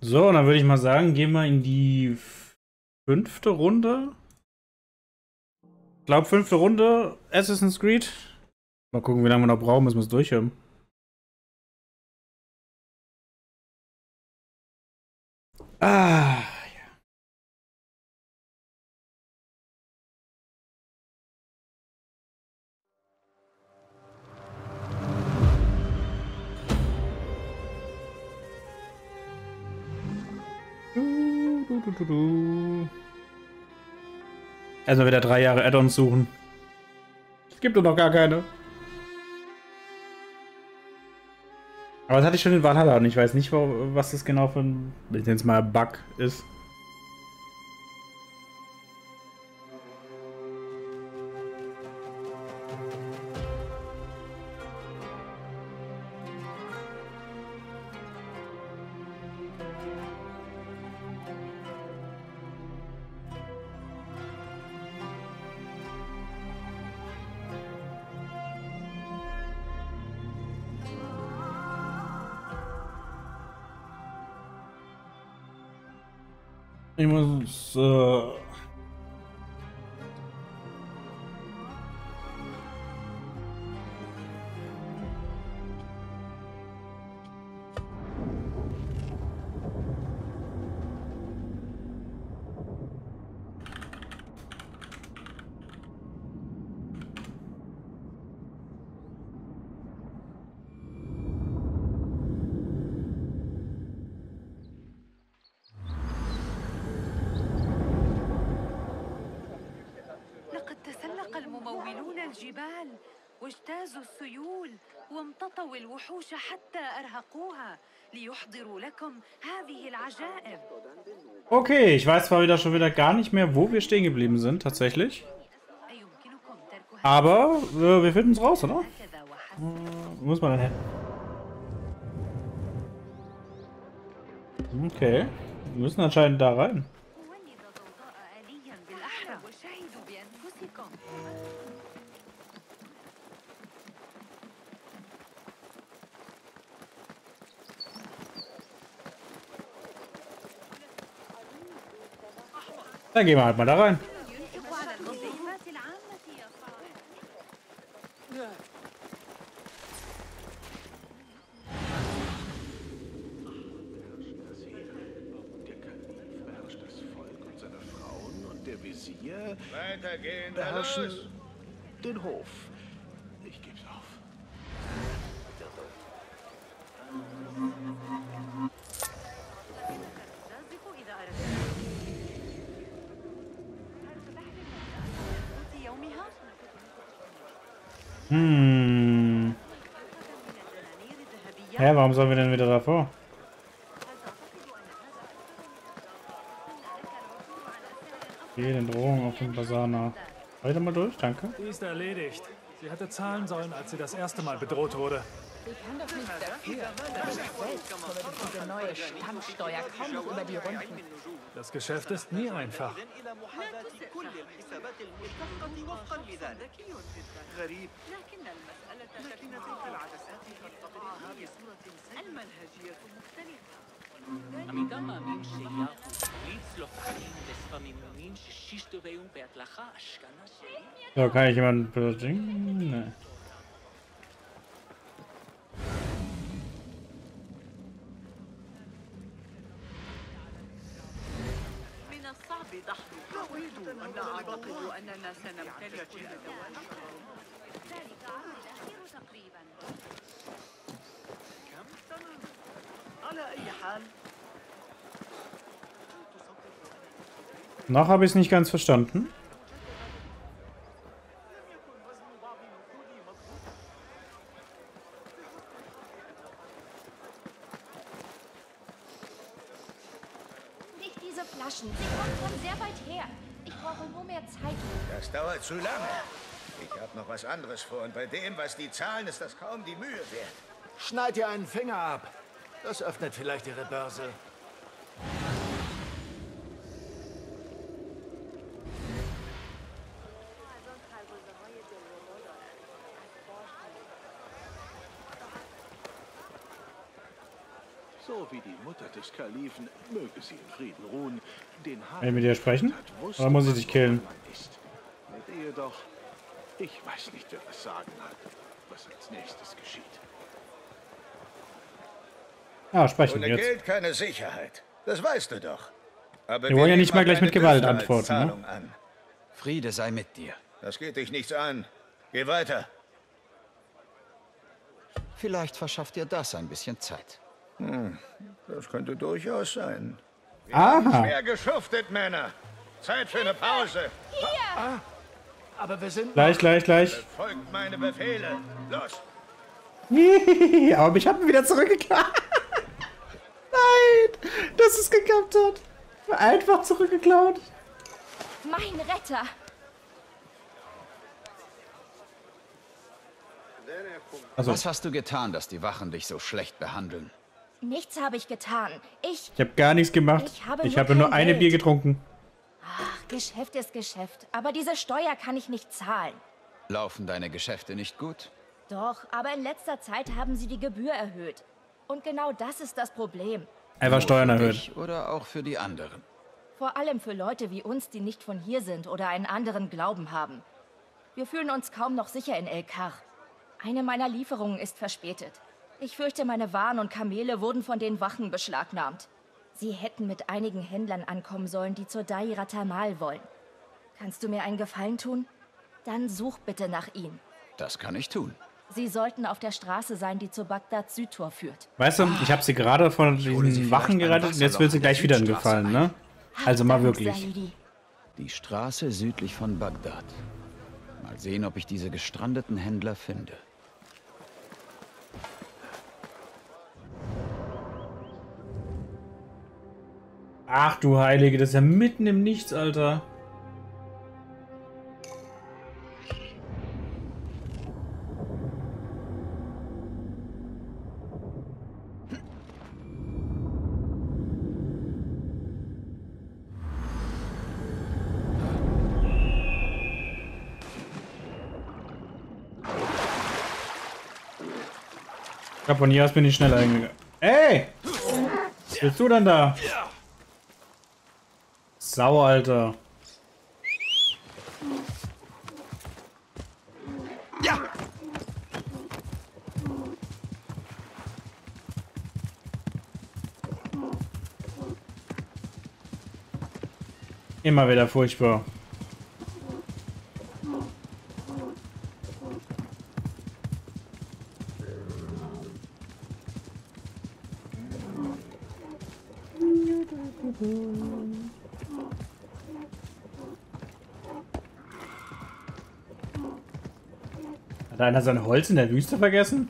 So, dann würde ich mal sagen, gehen wir in die fünfte Runde. Ich glaube, fünfte Runde Assassin's Creed. Mal gucken, wie lange wir noch brauchen, bis wir es durch haben. Ah, du. Erstmal wieder 3 Jahre Add-ons suchen. Es gibt doch noch gar keine. Aber das hatte ich schon in Valhalla und ich weiß nicht, was das genau für ein, ich nenne es mal Bug ist. Ich muss. لقد تسلق الممولون الجبال واجتازوا السيول وامتطوا الوحوش حتى أرهقوها ليحضروا لكم هذه العجائب. Okay, ich weiß zwar schon wieder gar nicht mehr, wo wir stehen geblieben sind, tatsächlich. Aber wir finden es raus, oder? Wo muss man denn hin? Okay, wir müssen anscheinend da rein. Dann gehen wir halt mal da rein. Weitergehen, beherrschen den Hof. Ich geb's auf. Hä, warum sollen wir denn wieder davor? Okay, den Drohungen auf dem Basar nach. Weiter mal durch, danke. Die ist erledigt. Sie hätte zahlen sollen, als sie das erste Mal bedroht wurde. Sie kann doch nichts dafür. Selbst komme durch diese neue Stammsteuer kaum noch über die Runden. Das Geschäft ist nie einfach. So, kann ich jemanden bringen? Nee. Noch habe ich es nicht ganz verstanden. Nicht diese Flaschen. Sie kommen von sehr weit her. Ich brauche nur mehr Zeit. Das dauert zu lange. Ich habe noch was anderes vor und bei dem, was die zahlen, ist das kaum die Mühe wert. Schneid ihr einen Finger ab. Das öffnet vielleicht ihre Börse. So wie die Mutter des Kalifen, möge sie in Frieden ruhen, den Will ich mit dir sprechen? Oder muss ich dich killen? Mit ihr doch. Ich weiß nicht, wer das Sagen hat, was als nächstes geschieht. Ah, sprechen Ohne jetzt. Geld keine Sicherheit. Das weißt du doch. Aber Wir wollen ja nehmen nicht mal auch gleich mit deine Gewalt Düfte als antworten, ne? Zahlung an. Friede sei mit dir. Das geht dich nichts an. Geh weiter. Vielleicht verschafft dir das ein bisschen Zeit. Das könnte durchaus sein. Aha. Schwer geschuftet, Männer. Zeit für eine Pause. Aber wir sind... Gleich. Folgt meine Befehle. Los. Aber mich hat wieder zurückgeklappt. Nein, dass es geklappt hat. Einfach zurückgeklaut. Mein Retter. Also, Was hast du getan, dass die Wachen dich so schlecht behandeln? Nichts habe ich getan. ich habe gar nichts gemacht. Ich habe nur kein eine Geld. Bier getrunken. Ach, Geschäft ist Geschäft. Aber diese Steuer kann ich nicht zahlen. Laufen deine Geschäfte nicht gut? Doch, aber in letzter Zeit haben sie die Gebühr erhöht. Und genau das ist das Problem. Einfach Steuern Nur für erhöht. dich oder auch für die anderen? Vor allem für Leute wie uns, die nicht von hier sind oder einen anderen Glauben haben. Wir fühlen uns kaum noch sicher in El Kar. Eine meiner Lieferungen ist verspätet. Ich fürchte, meine Waren und Kamele wurden von den Wachen beschlagnahmt. Sie hätten mit einigen Händlern ankommen sollen, die zur Daira Tamal wollen. Kannst du mir einen Gefallen tun? Dann such bitte nach ihnen. Das kann ich tun. Sie sollten auf der Straße sein, die zur Bagdad-Südtor führt. Weißt du, ich habe sie gerade von hole sie diesen Wachen vielleicht gerettet ein und jetzt will sie Wasserloch gleich in wieder der einen Südstraße Gefallen, ne? Also mal Dank, wirklich. Saidi. Die Straße südlich von Bagdad. Mal sehen, ob ich diese gestrandeten Händler finde. Ach du Heilige, das ist ja mitten im Nichts, Alter. Ich glaube, von hier aus bin ich schneller hingegangen. Ey! Was bist du denn da? Sau, Alter. Ja! Immer wieder furchtbar. Hat einer sein Holz in der Wüste vergessen?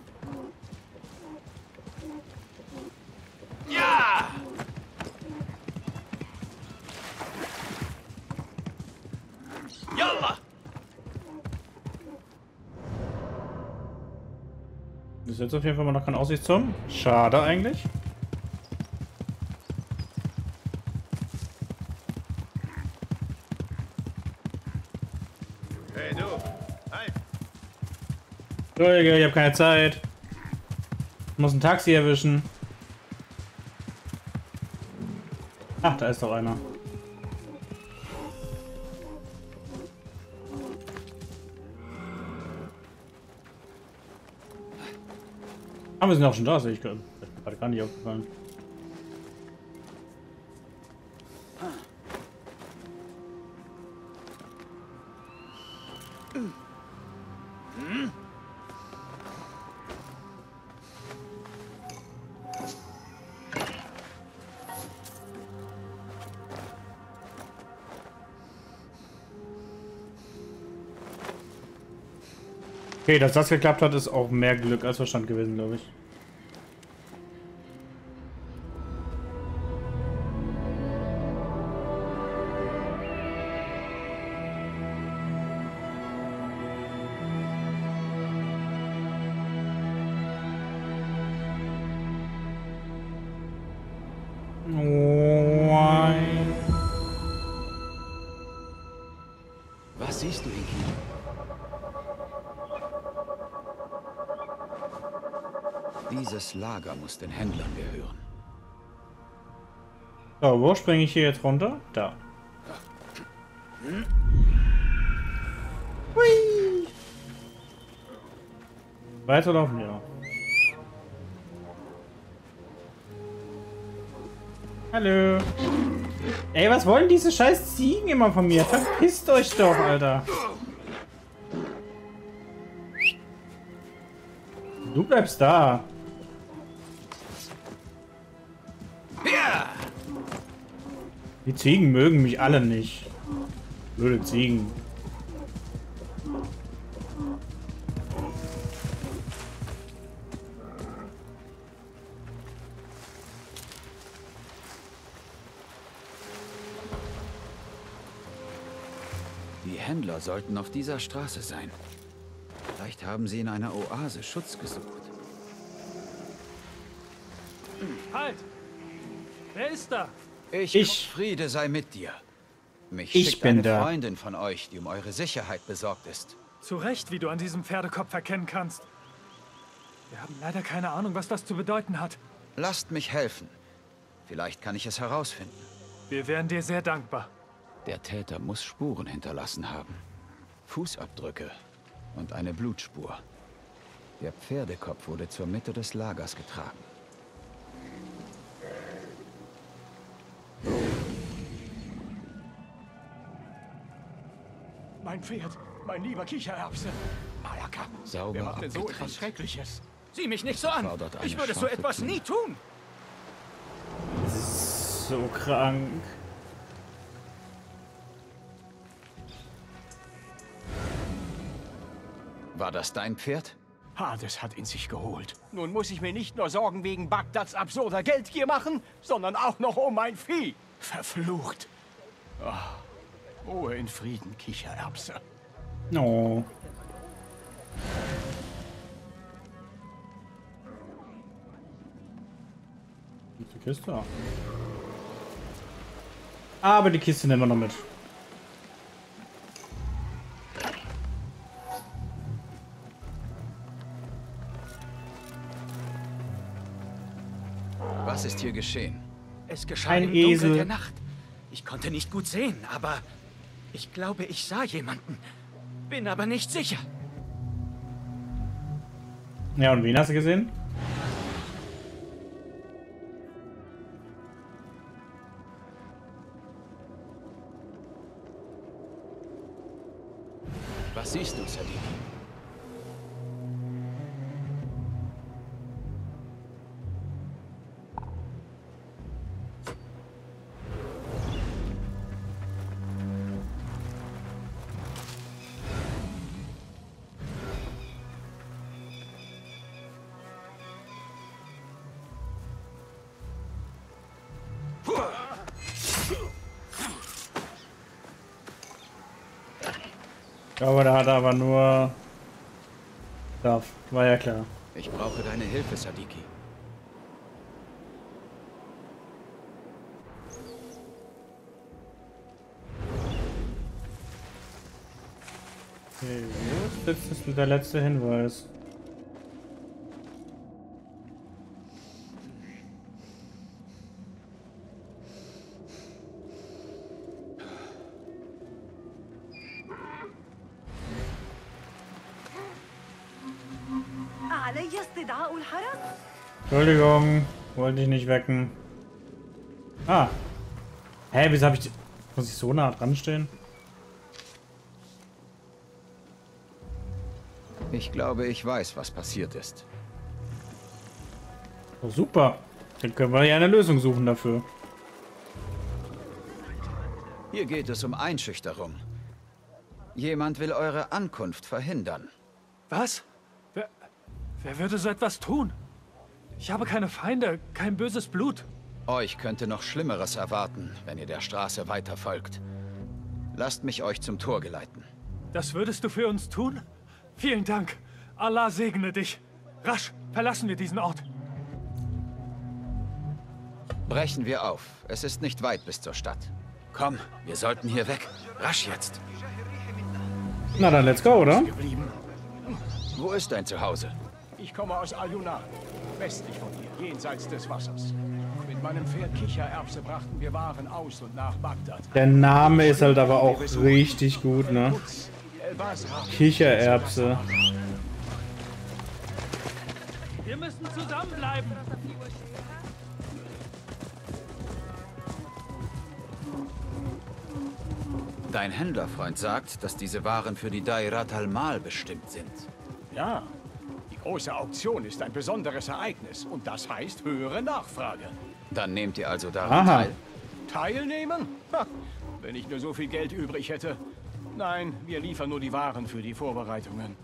Ja! Yalla! Das ist jetzt auf jeden Fall mal noch kein Aussichtsturm. Schade eigentlich. Hey du, halt! Entschuldige, ich habe keine Zeit. Ich muss ein Taxi erwischen. Ach, da ist doch einer. Aber wir sind auch schon da, sehe ich gerade. Das ist mir gerade gar nicht aufgefallen. Okay, dass das geklappt hat, ist auch mehr Glück als Verstand gewesen, glaube ich. Was siehst du, Inki? Dieses Lager muss den Händlern gehören. So, wo springe ich hier jetzt runter? Da. Hui. Weiterlaufen, ja. Hallo. Ey, was wollen diese scheiß Ziegen immer von mir? Verpisst euch doch, Alter. Du bleibst da. Die Ziegen mögen mich alle nicht. Blöde Ziegen. Die Händler sollten auf dieser Straße sein. Vielleicht haben sie in einer Oase Schutz gesucht. Halt! Wer ist da? Ich. Friede sei mit dir. Mich Ich schickt bin eine da. Freundin von euch, die um eure Sicherheit besorgt ist. Zu Recht, wie du an diesem Pferdekopf erkennen kannst. Wir haben leider keine Ahnung, was das zu bedeuten hat. Lasst mich helfen. Vielleicht kann ich es herausfinden. Wir wären dir sehr dankbar. Der Täter muss Spuren hinterlassen haben. Fußabdrücke und eine Blutspur. Der Pferdekopf wurde zur Mitte des Lagers getragen. Mein Pferd, mein lieber Kichererbse. Malaka, Sauber wer macht denn so abgetrennt. etwas Schreckliches? Sieh mich nicht so an. Fordert eine Ich würde so scharfe etwas Klinge. nie tun. So krank. War das dein Pferd? Hades hat ihn sich geholt. Nun muss ich mir nicht nur Sorgen wegen Bagdads absurder Geldgier machen, sondern auch noch um mein Vieh. Verflucht. Ruhe in Frieden, Kichererbse. Oh. Die Kiste. Aber die Kiste nehmen wir noch mit. Was ist hier geschehen? Es geschah Ein im Dunkel Esel. der Nacht. Ich konnte nicht gut sehen, aber ich glaube, ich sah jemanden. Bin aber nicht sicher. Ja, und wen hast du gesehen? Was siehst du, Sadiki? Ich glaube, da hat er aber nur... Darf. War ja klar. Ich brauche deine Hilfe, Sadiki. Okay, jetzt ist der letzte Hinweis. علي استدعاء الحرس؟ Entschuldigung, wollte ich nicht wecken. Ah. Hä, wieso habe ich... Muss ich so nah dran stehen? Ich glaube, ich weiß, was passiert ist. Oh, super. Dann können wir ja eine Lösung suchen dafür. Hier geht es um Einschüchterung. Jemand will eure Ankunft verhindern. Was? Wer würde so etwas tun? Ich habe keine Feinde, kein böses Blut. Euch könnte noch Schlimmeres erwarten, wenn ihr der Straße weiter folgt. Lasst mich euch zum Tor geleiten. Das würdest du für uns tun? Vielen Dank. Allah segne dich. Rasch, verlassen wir diesen Ort. Brechen wir auf. Es ist nicht weit bis zur Stadt. Komm, wir sollten hier weg. Rasch jetzt. Na dann, let's go, oder? Geblieben. Wo ist dein Zuhause? Ich komme aus Al-Yuna, westlich von hier, jenseits des Wassers. Bin Mit meinem Pferd Kichererbse brachten wir Waren aus und nach Bagdad. Der Name ist halt aber auch richtig gut, ne? Kichererbse. Wir müssen zusammenbleiben. Dein Händlerfreund sagt, dass diese Waren für die Dairat al-Mal bestimmt sind. Ja, die große Auktion ist ein besonderes Ereignis und das heißt höhere Nachfrage. Dann nehmt ihr also daran teil? Teilnehmen? Ha, wenn ich nur so viel Geld übrig hätte. Nein, wir liefern nur die Waren für die Vorbereitungen.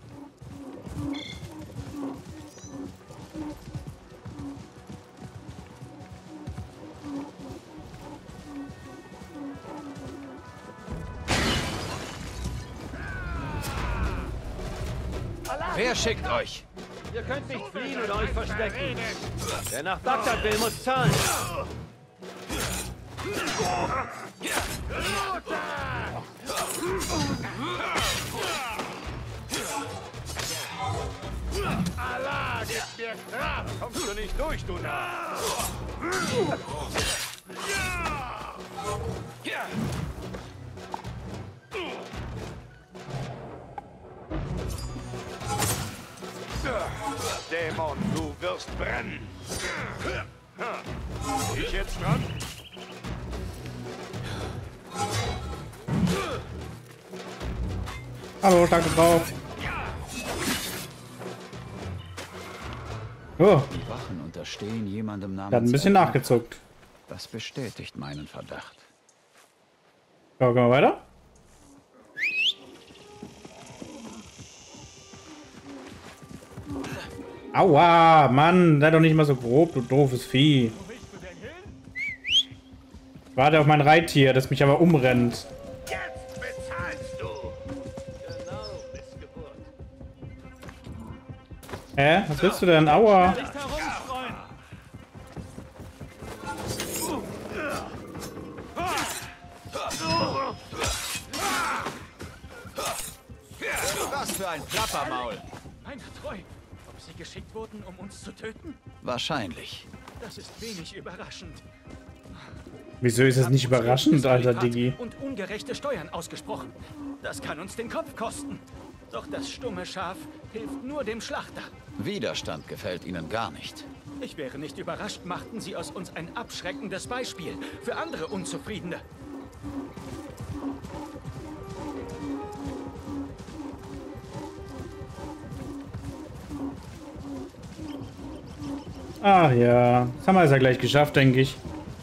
Wer schickt euch? Ihr könnt nicht fliehen oder euch verstecken. Wer nach Bagdad will, muss zahlen. Allah, gib mir Kraft! Kommst du nicht durch, du Narr! Dämon, du wirst brennen! Ich jetzt dran? Hallo, danke drauf. Oh, Die Wachen unterstehen jemandem namens... der hat ein bisschen nachgezuckt. Das bestätigt meinen Verdacht. So, gehen wir weiter? Aua, Mann, sei doch nicht mal so grob, du doofes Vieh. Warte auf mein Reittier, das mich aber umrennt. Jetzt bezahlst du! Genau, Missgeburt. Hä? Was willst du denn? Aua. Nicht herumstreuen. Was für ein Plappermaul! Meiner treu. Ob sie geschickt wurden, um uns zu töten? Wahrscheinlich. Das ist wenig überraschend. Wieso ist das nicht überraschend, alter Kalifat Diggi? Und ungerechte Steuern ausgesprochen. Das kann uns den Kopf kosten. Doch das stumme Schaf hilft nur dem Schlachter. Widerstand gefällt ihnen gar nicht. Ich wäre nicht überrascht, machten sie aus uns ein abschreckendes Beispiel für andere Unzufriedene. Ach ja, das haben wir jetzt ja gleich geschafft, denke ich.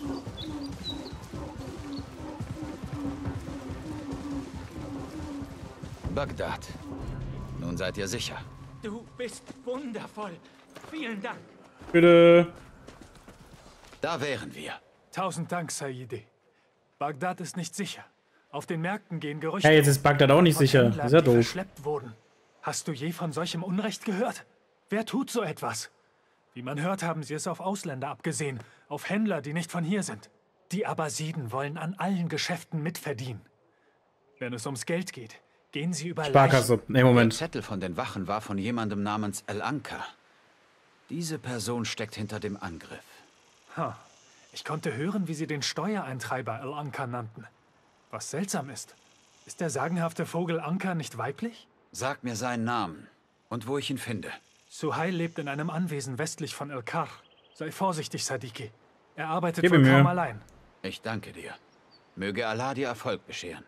Bagdad. Nun seid ihr sicher. Du bist wundervoll. Vielen Dank. Bitte. Da wären wir. 1000 Dank, Saidi. Bagdad ist nicht sicher. Auf den Märkten gehen Gerüchte. Hey, jetzt ist Bagdad auch nicht von sicher. Händlern, Das ist ja die doof. verschleppt wurden. Hast du je von solchem Unrecht gehört? Wer tut so etwas? Wie man hört, haben sie es auf Ausländer abgesehen, auf Händler, die nicht von hier sind. Die Abbasiden wollen an allen Geschäften mitverdienen. Wenn es ums Geld geht, gehen sie über Leichen. Sparkasse. Nee, Der Moment. Zettel von den Wachen war von jemandem namens Al-Anka. Diese Person steckt hinter dem Angriff. Ha. Ich konnte hören, wie sie den Steuereintreiber Al-Anka nannten. Was seltsam ist. Ist der sagenhafte Vogel Anka nicht weiblich? Sag mir seinen Namen und wo ich ihn finde. Suhail lebt in einem Anwesen westlich von El-Kar. Sei vorsichtig, Sadiki. Er arbeitet Gib wohl mir kaum Mühe. allein. Ich danke dir. Möge Allah dir Erfolg bescheren.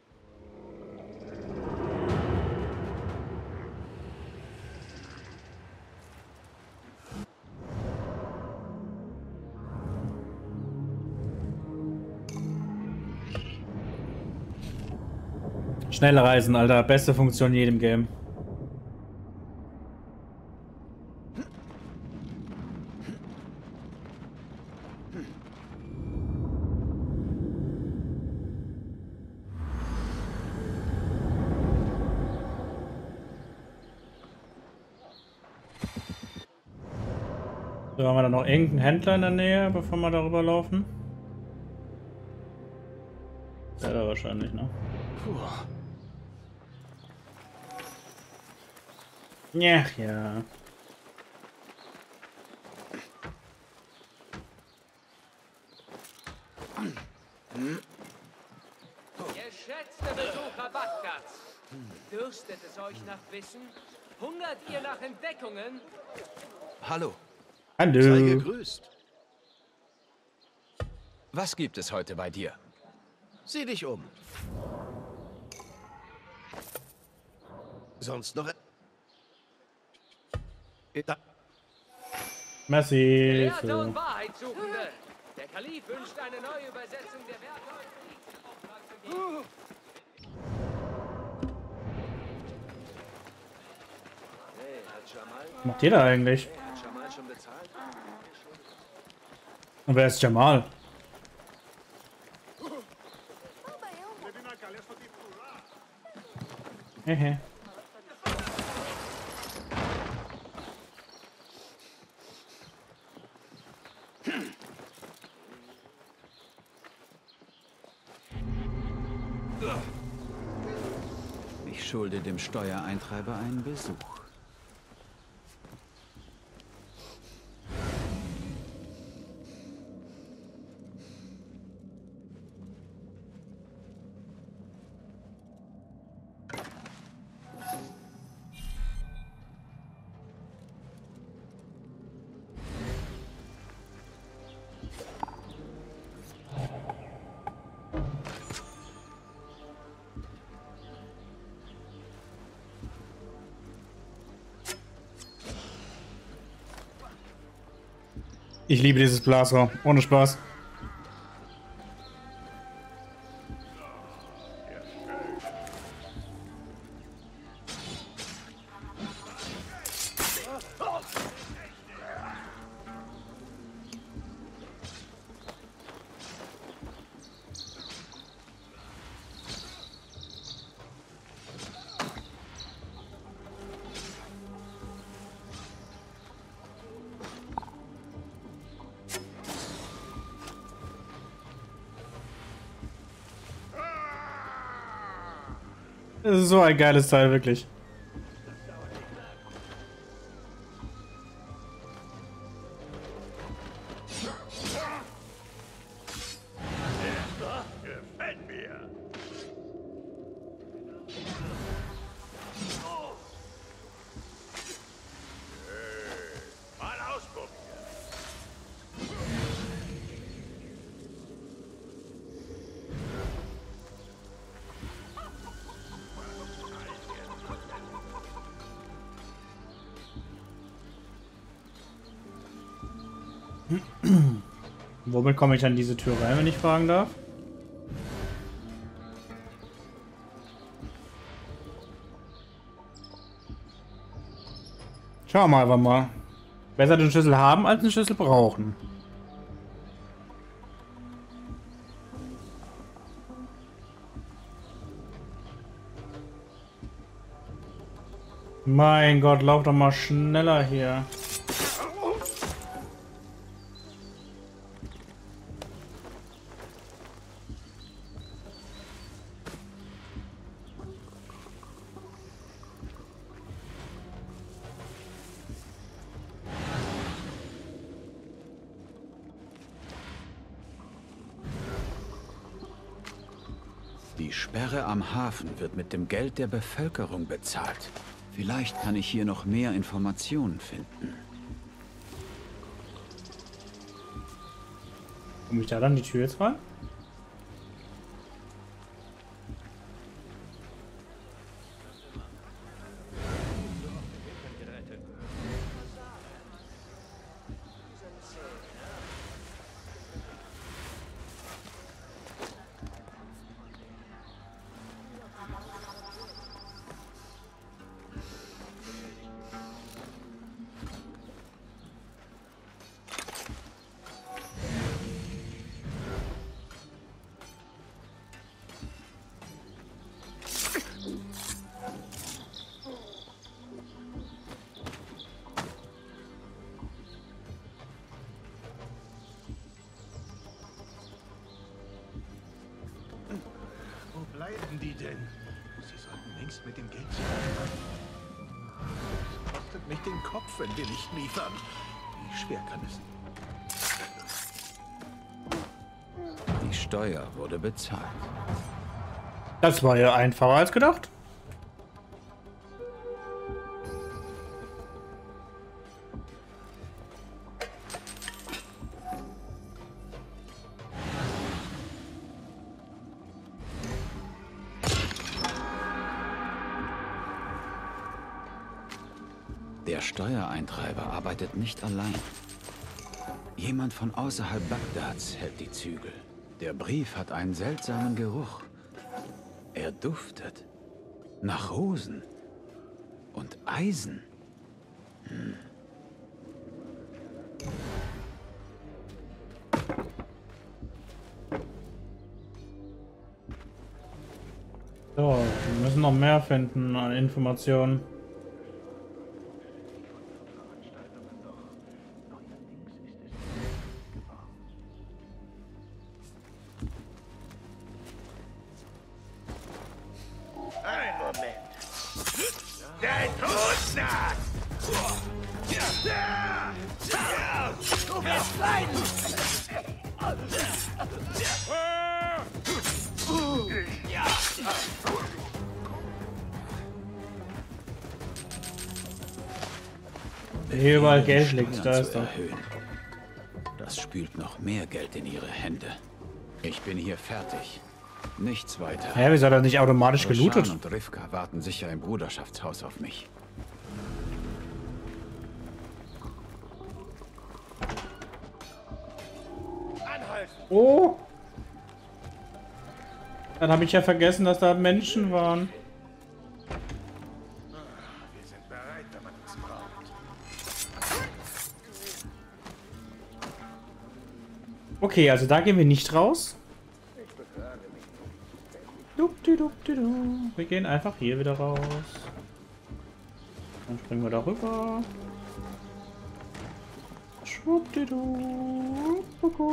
Schnelle Reisen, Alter. Beste Funktion in jedem Game. So, haben wir da noch irgendeinen Händler in der Nähe, bevor wir darüber laufen? Der da wahrscheinlich, ne? Ja, ja. Geschätzte Besucher Bagdads, dürstet es euch nach Wissen? Hungert ihr nach Entdeckungen? Hallo. Hallo. Sei gegrüßt. Was gibt es heute bei dir? Sieh dich um. Sonst noch... Merci. Gelehrte und Wahrheitssuchende. Der Kalif wünscht eine neue Übersetzung der Werke und Friedensauftrag zu geben. Was macht ihr da eigentlich? Und wer ist Jamal? Hehe. Ich schulde dem Steuereintreiber einen Besuch. Ich liebe dieses Blasrohr. Ohne Spaß. Das ist so ein geiles Teil, wirklich. Gefällt mir. Mal ausprobieren. Womit komme ich an diese Tür rein, wenn ich fragen darf? Schauen wir einfach mal. Besser den Schlüssel haben, als den Schlüssel brauchen. Mein Gott, lauf doch mal schneller hier. Die Sperre am Hafen wird mit dem Geld der Bevölkerung bezahlt. Vielleicht kann ich hier noch mehr Informationen finden. Komme ich da dann die Tür jetzt rein? Wo bleiben die denn? Sie sollten längst mit dem Geld sein. Das kostet mich den Kopf, wenn wir nicht liefern. Wie schwer kann es? Die Steuer wurde bezahlt. Das war ja einfacher als gedacht. Der Steuereintreiber arbeitet nicht allein. Jemand von außerhalb Bagdads hält die Zügel. Der Brief hat einen seltsamen Geruch. Er duftet nach Rosen und Eisen. So, wir müssen noch mehr finden an Informationen. Ein Moment. Der Tod naht! Du wirst leiden! Hier überall Geld liegt, da Steuern ist zu er. erhöhen. Das spült noch mehr Geld in ihre Hände. Ich bin hier fertig. Nichts weiter. Hä, wieso hat er nicht automatisch gelootet? Roshan und Rivka warten sicher im Bruderschaftshaus auf mich. Oh! Dann habe ich ja vergessen, dass da Menschen waren. Wir sind bereit, wenn man uns braucht. Okay, also da gehen wir nicht raus. Wir gehen einfach hier wieder raus. Dann springen wir da rüber. Schwuppdidu.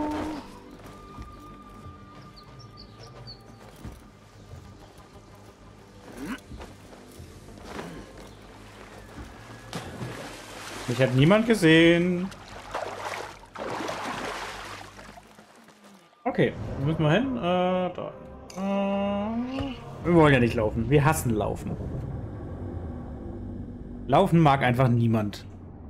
Ich habe niemand gesehen. Okay, wo müssen wir hin? Da. Wir wollen ja nicht laufen. Wir hassen Laufen. Laufen mag einfach niemand.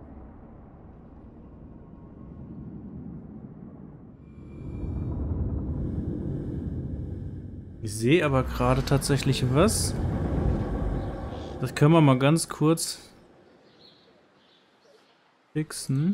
Ich sehe aber gerade tatsächlich was. Das können wir mal ganz kurz fixen.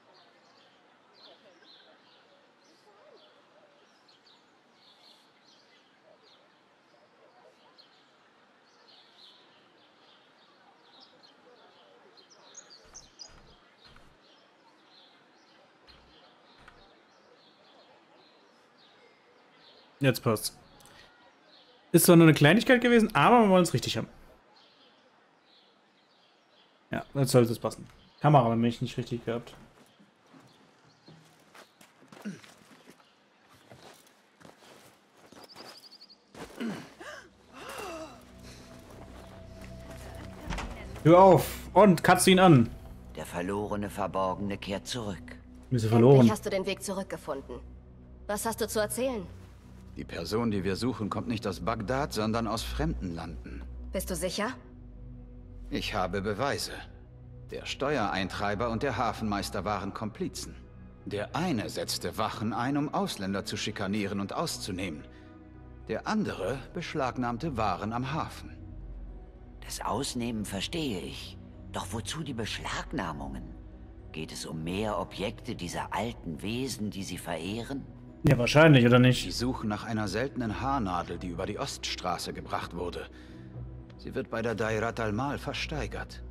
Jetzt passt's. Ist zwar nur eine Kleinigkeit gewesen, aber wir wollen es richtig haben. Ja, jetzt sollte es passen. Kamera habe ich nicht richtig gehabt. Hör auf und katze ihn an. Der verlorene Verborgene kehrt zurück. Wir sind verloren. Endlich hast du den Weg zurückgefunden. Was hast du zu erzählen? Die Person, die wir suchen, kommt nicht aus Bagdad, sondern aus fremden Landen. Bist du sicher? Ich habe Beweise. Der Steuereintreiber und der Hafenmeister waren Komplizen. Der eine setzte Wachen ein, um Ausländer zu schikanieren und auszunehmen. Der andere beschlagnahmte Waren am Hafen. Das Ausnehmen verstehe ich. Doch wozu die Beschlagnahmungen? Geht es um mehr Objekte dieser alten Wesen, die sie verehren? Ja, wahrscheinlich, oder nicht? Sie suchen nach einer seltenen Haarnadel, die über die Oststraße gebracht wurde. Sie wird bei der Dairat al-Mal versteigert.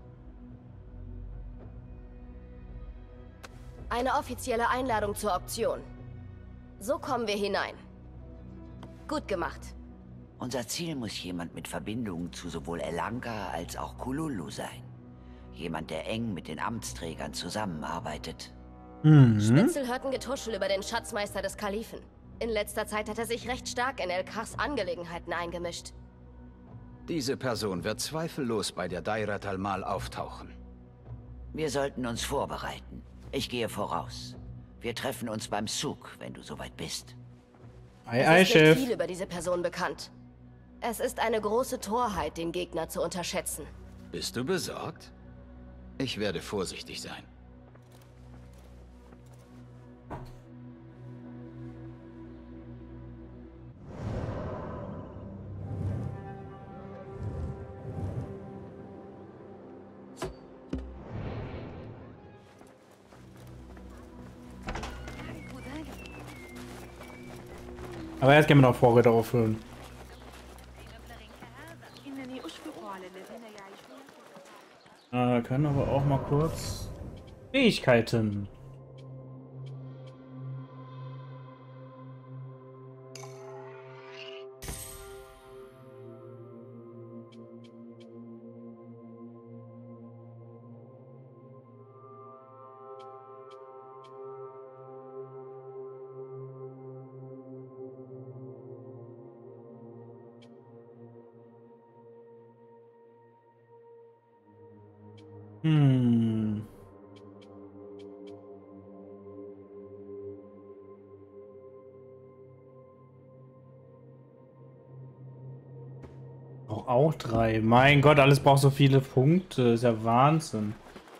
Eine offizielle Einladung zur Auktion. So kommen wir hinein. Gut gemacht. Unser Ziel muss jemand mit Verbindungen zu sowohl Elanka als auch Kululu sein. Jemand, der eng mit den Amtsträgern zusammenarbeitet. Spitzel hörten Getuschel über den Schatzmeister des Kalifen. In letzter Zeit hat er sich recht stark in El-Kars Angelegenheiten eingemischt. Diese Person wird zweifellos bei der Dairat al-Mal auftauchen. Wir sollten uns vorbereiten. Ich gehe voraus. Wir treffen uns beim Souk, wenn du soweit bist. Es ist Chef. nicht viel über diese Person bekannt. Es ist eine große Torheit, den Gegner zu unterschätzen. Bist du besorgt? Ich werde vorsichtig sein. Aber erst gehen wir noch Vorräte auffüllen. Können aber auch mal kurz Fähigkeiten. Auch 3. Mein Gott, alles braucht so viele Punkte. Ist ja Wahnsinn.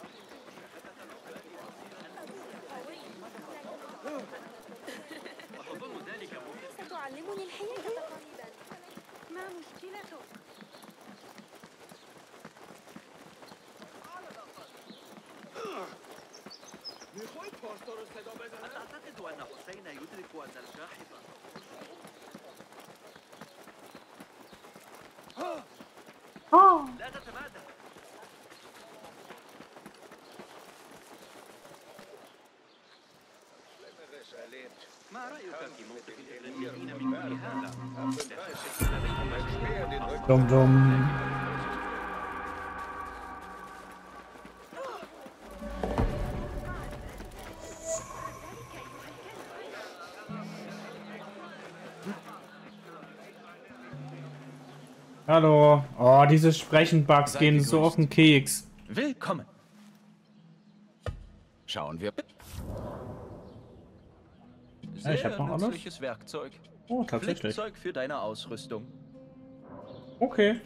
Dumm, dumm. Hallo. Oh, diese Sprechenbugs gehen so auf den Keks. Willkommen. Schauen wir. Sehr ich hab noch alles. nützliches Werkzeug. Oh, tatsächlich. Flickzeug für deine Ausrüstung. Okay.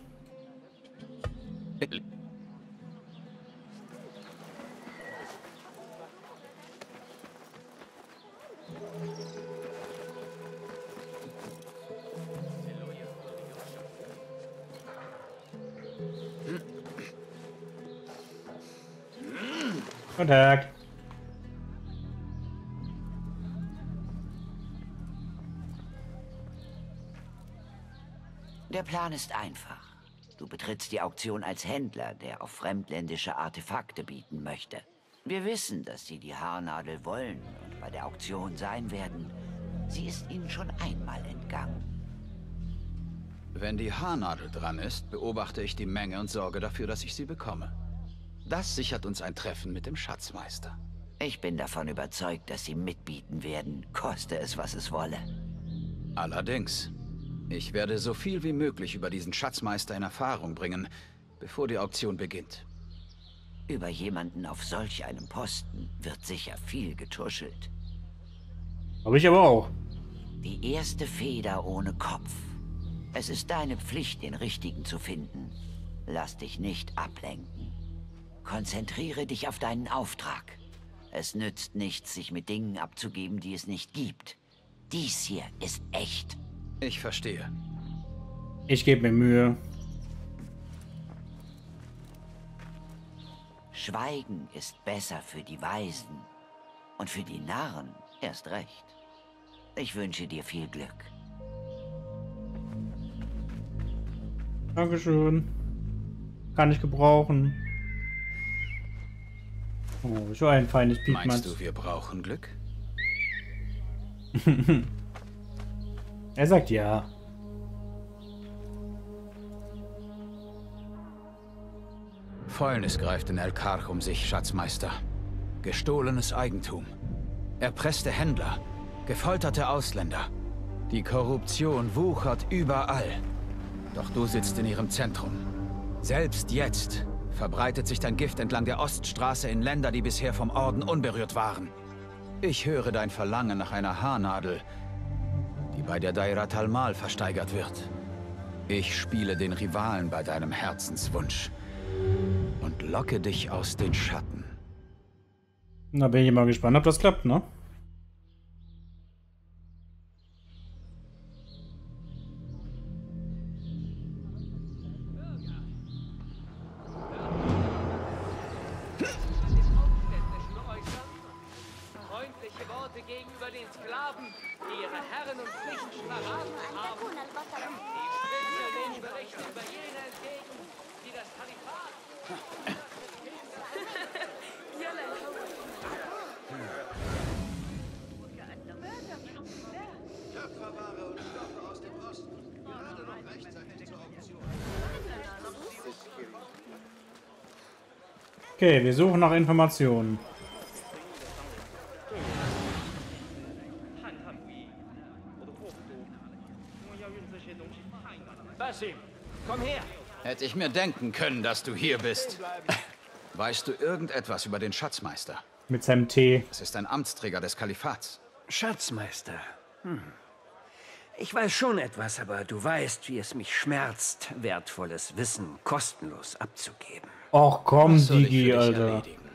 Guten Tag. Der Plan ist einfach. Du betrittst die Auktion als Händler, der auf fremdländische Artefakte bieten möchte. Wir wissen, dass sie die Haarnadel wollen und bei der Auktion sein werden. Sie ist ihnen schon einmal entgangen. Wenn die Haarnadel dran ist, beobachte ich die Menge und sorge dafür, dass ich sie bekomme. Das sichert uns ein Treffen mit dem Schatzmeister. Ich bin davon überzeugt, dass sie mitbieten werden, koste es, was es wolle. Allerdings. Ich werde so viel wie möglich über diesen Schatzmeister in Erfahrung bringen, bevor die Auktion beginnt. Über jemanden auf solch einem Posten wird sicher viel getuschelt. Habe ich aber auch. Die erste Feder ohne Kopf. Es ist deine Pflicht, den Richtigen zu finden. Lass dich nicht ablenken. Konzentriere dich auf deinen Auftrag. Es nützt nichts, sich mit Dingen abzugeben, die es nicht gibt. Dies hier ist echt. Ich verstehe. Ich gebe mir Mühe. Schweigen ist besser für die Weisen. Und für die Narren erst recht. Ich wünsche dir viel Glück. Dankeschön. Kann ich gebrauchen. Oh, so ein feines Pigment. Meinst du, wir brauchen Glück? Er sagt ja. Fäulnis greift in El-Karch um sich, Schatzmeister. Gestohlenes Eigentum. Erpresste Händler. Gefolterte Ausländer. Die Korruption wuchert überall. Doch du sitzt in ihrem Zentrum. Selbst jetzt verbreitet sich dein Gift entlang der Oststraße in Länder, die bisher vom Orden unberührt waren. Ich höre dein Verlangen nach einer Haarnadel, die bei der Dairat al-Mal versteigert wird. Ich spiele den Rivalen bei deinem Herzenswunsch und locke dich aus den Schatten. Na, bin ich mal gespannt, ob das klappt, ne? Freundliche Worte gegenüber den Sklaven, die ihre Herren und Pflichten verraten haben. Die Spitze den Bericht über jene entgegen, die das Kalifat... Töpferware und Stoffe aus dem Osten. Gerade noch rechtzeitig zur Auktion. Okay, wir suchen nach Informationen. Basim, komm her! Hätte ich mir denken können, dass du hier bist. Weißt du irgendetwas über den Schatzmeister? Mit seinem Tee. Es ist ein Amtsträger des Kalifats. Schatzmeister. Ich weiß schon etwas, aber du weißt, wie es mich schmerzt, wertvolles Wissen kostenlos abzugeben. Och komm, Was soll ich Digi, für dich Alter. erledigen?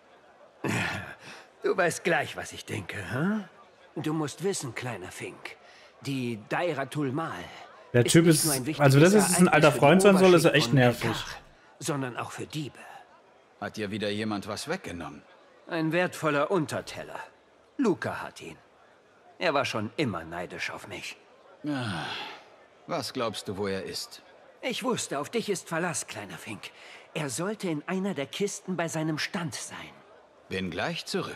Du weißt gleich, was ich denke, hm? Du musst wissen, kleiner Fink, die Dairatul Mal. Der Typ nicht ist, nur ein wichtiges also das ist ein alter Ereignis für Freund die sein soll, ist er Oberschicht echt von nervig. El-Kach, sondern auch für Diebe. Hat dir wieder jemand was weggenommen? Ein wertvoller Unterteller. Luca hat ihn. Er war schon immer neidisch auf mich. Was glaubst du, wo er ist? Ich wusste, auf dich ist Verlass, kleiner Fink. Er sollte in einer der Kisten bei seinem Stand sein. Bin gleich zurück.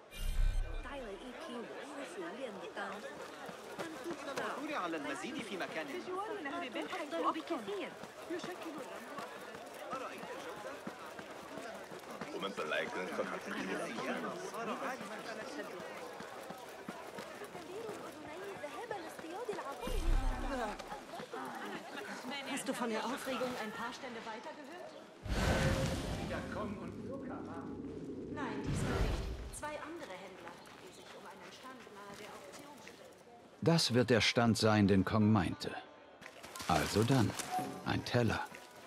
Hast du von der Aufregung ein paar Stände weiter gehört? Nein, diesmal nicht. Zwei andere Händler, die sich um einen Stand nahe der Auktion stellen. Das wird der Stand sein, den Kong meinte. Also dann, ein Teller.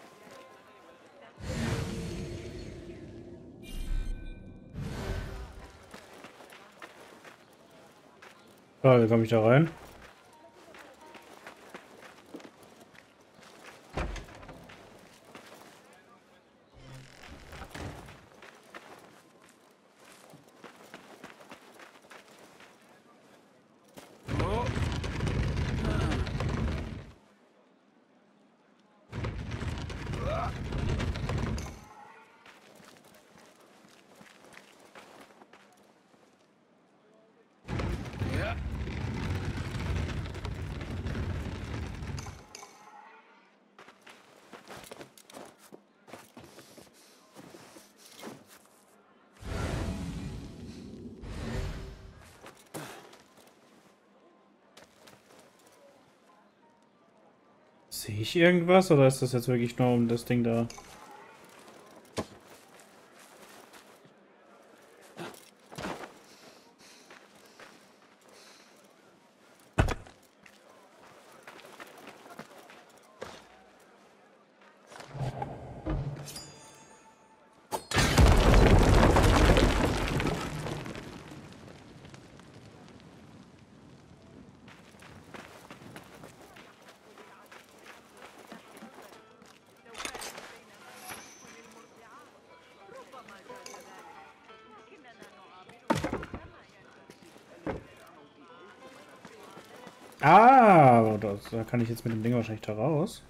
So, wie komme ich da rein? Sehe ich irgendwas oder ist das jetzt wirklich nur um das Ding da? Ah, da kann ich jetzt mit dem Ding wahrscheinlich da raus.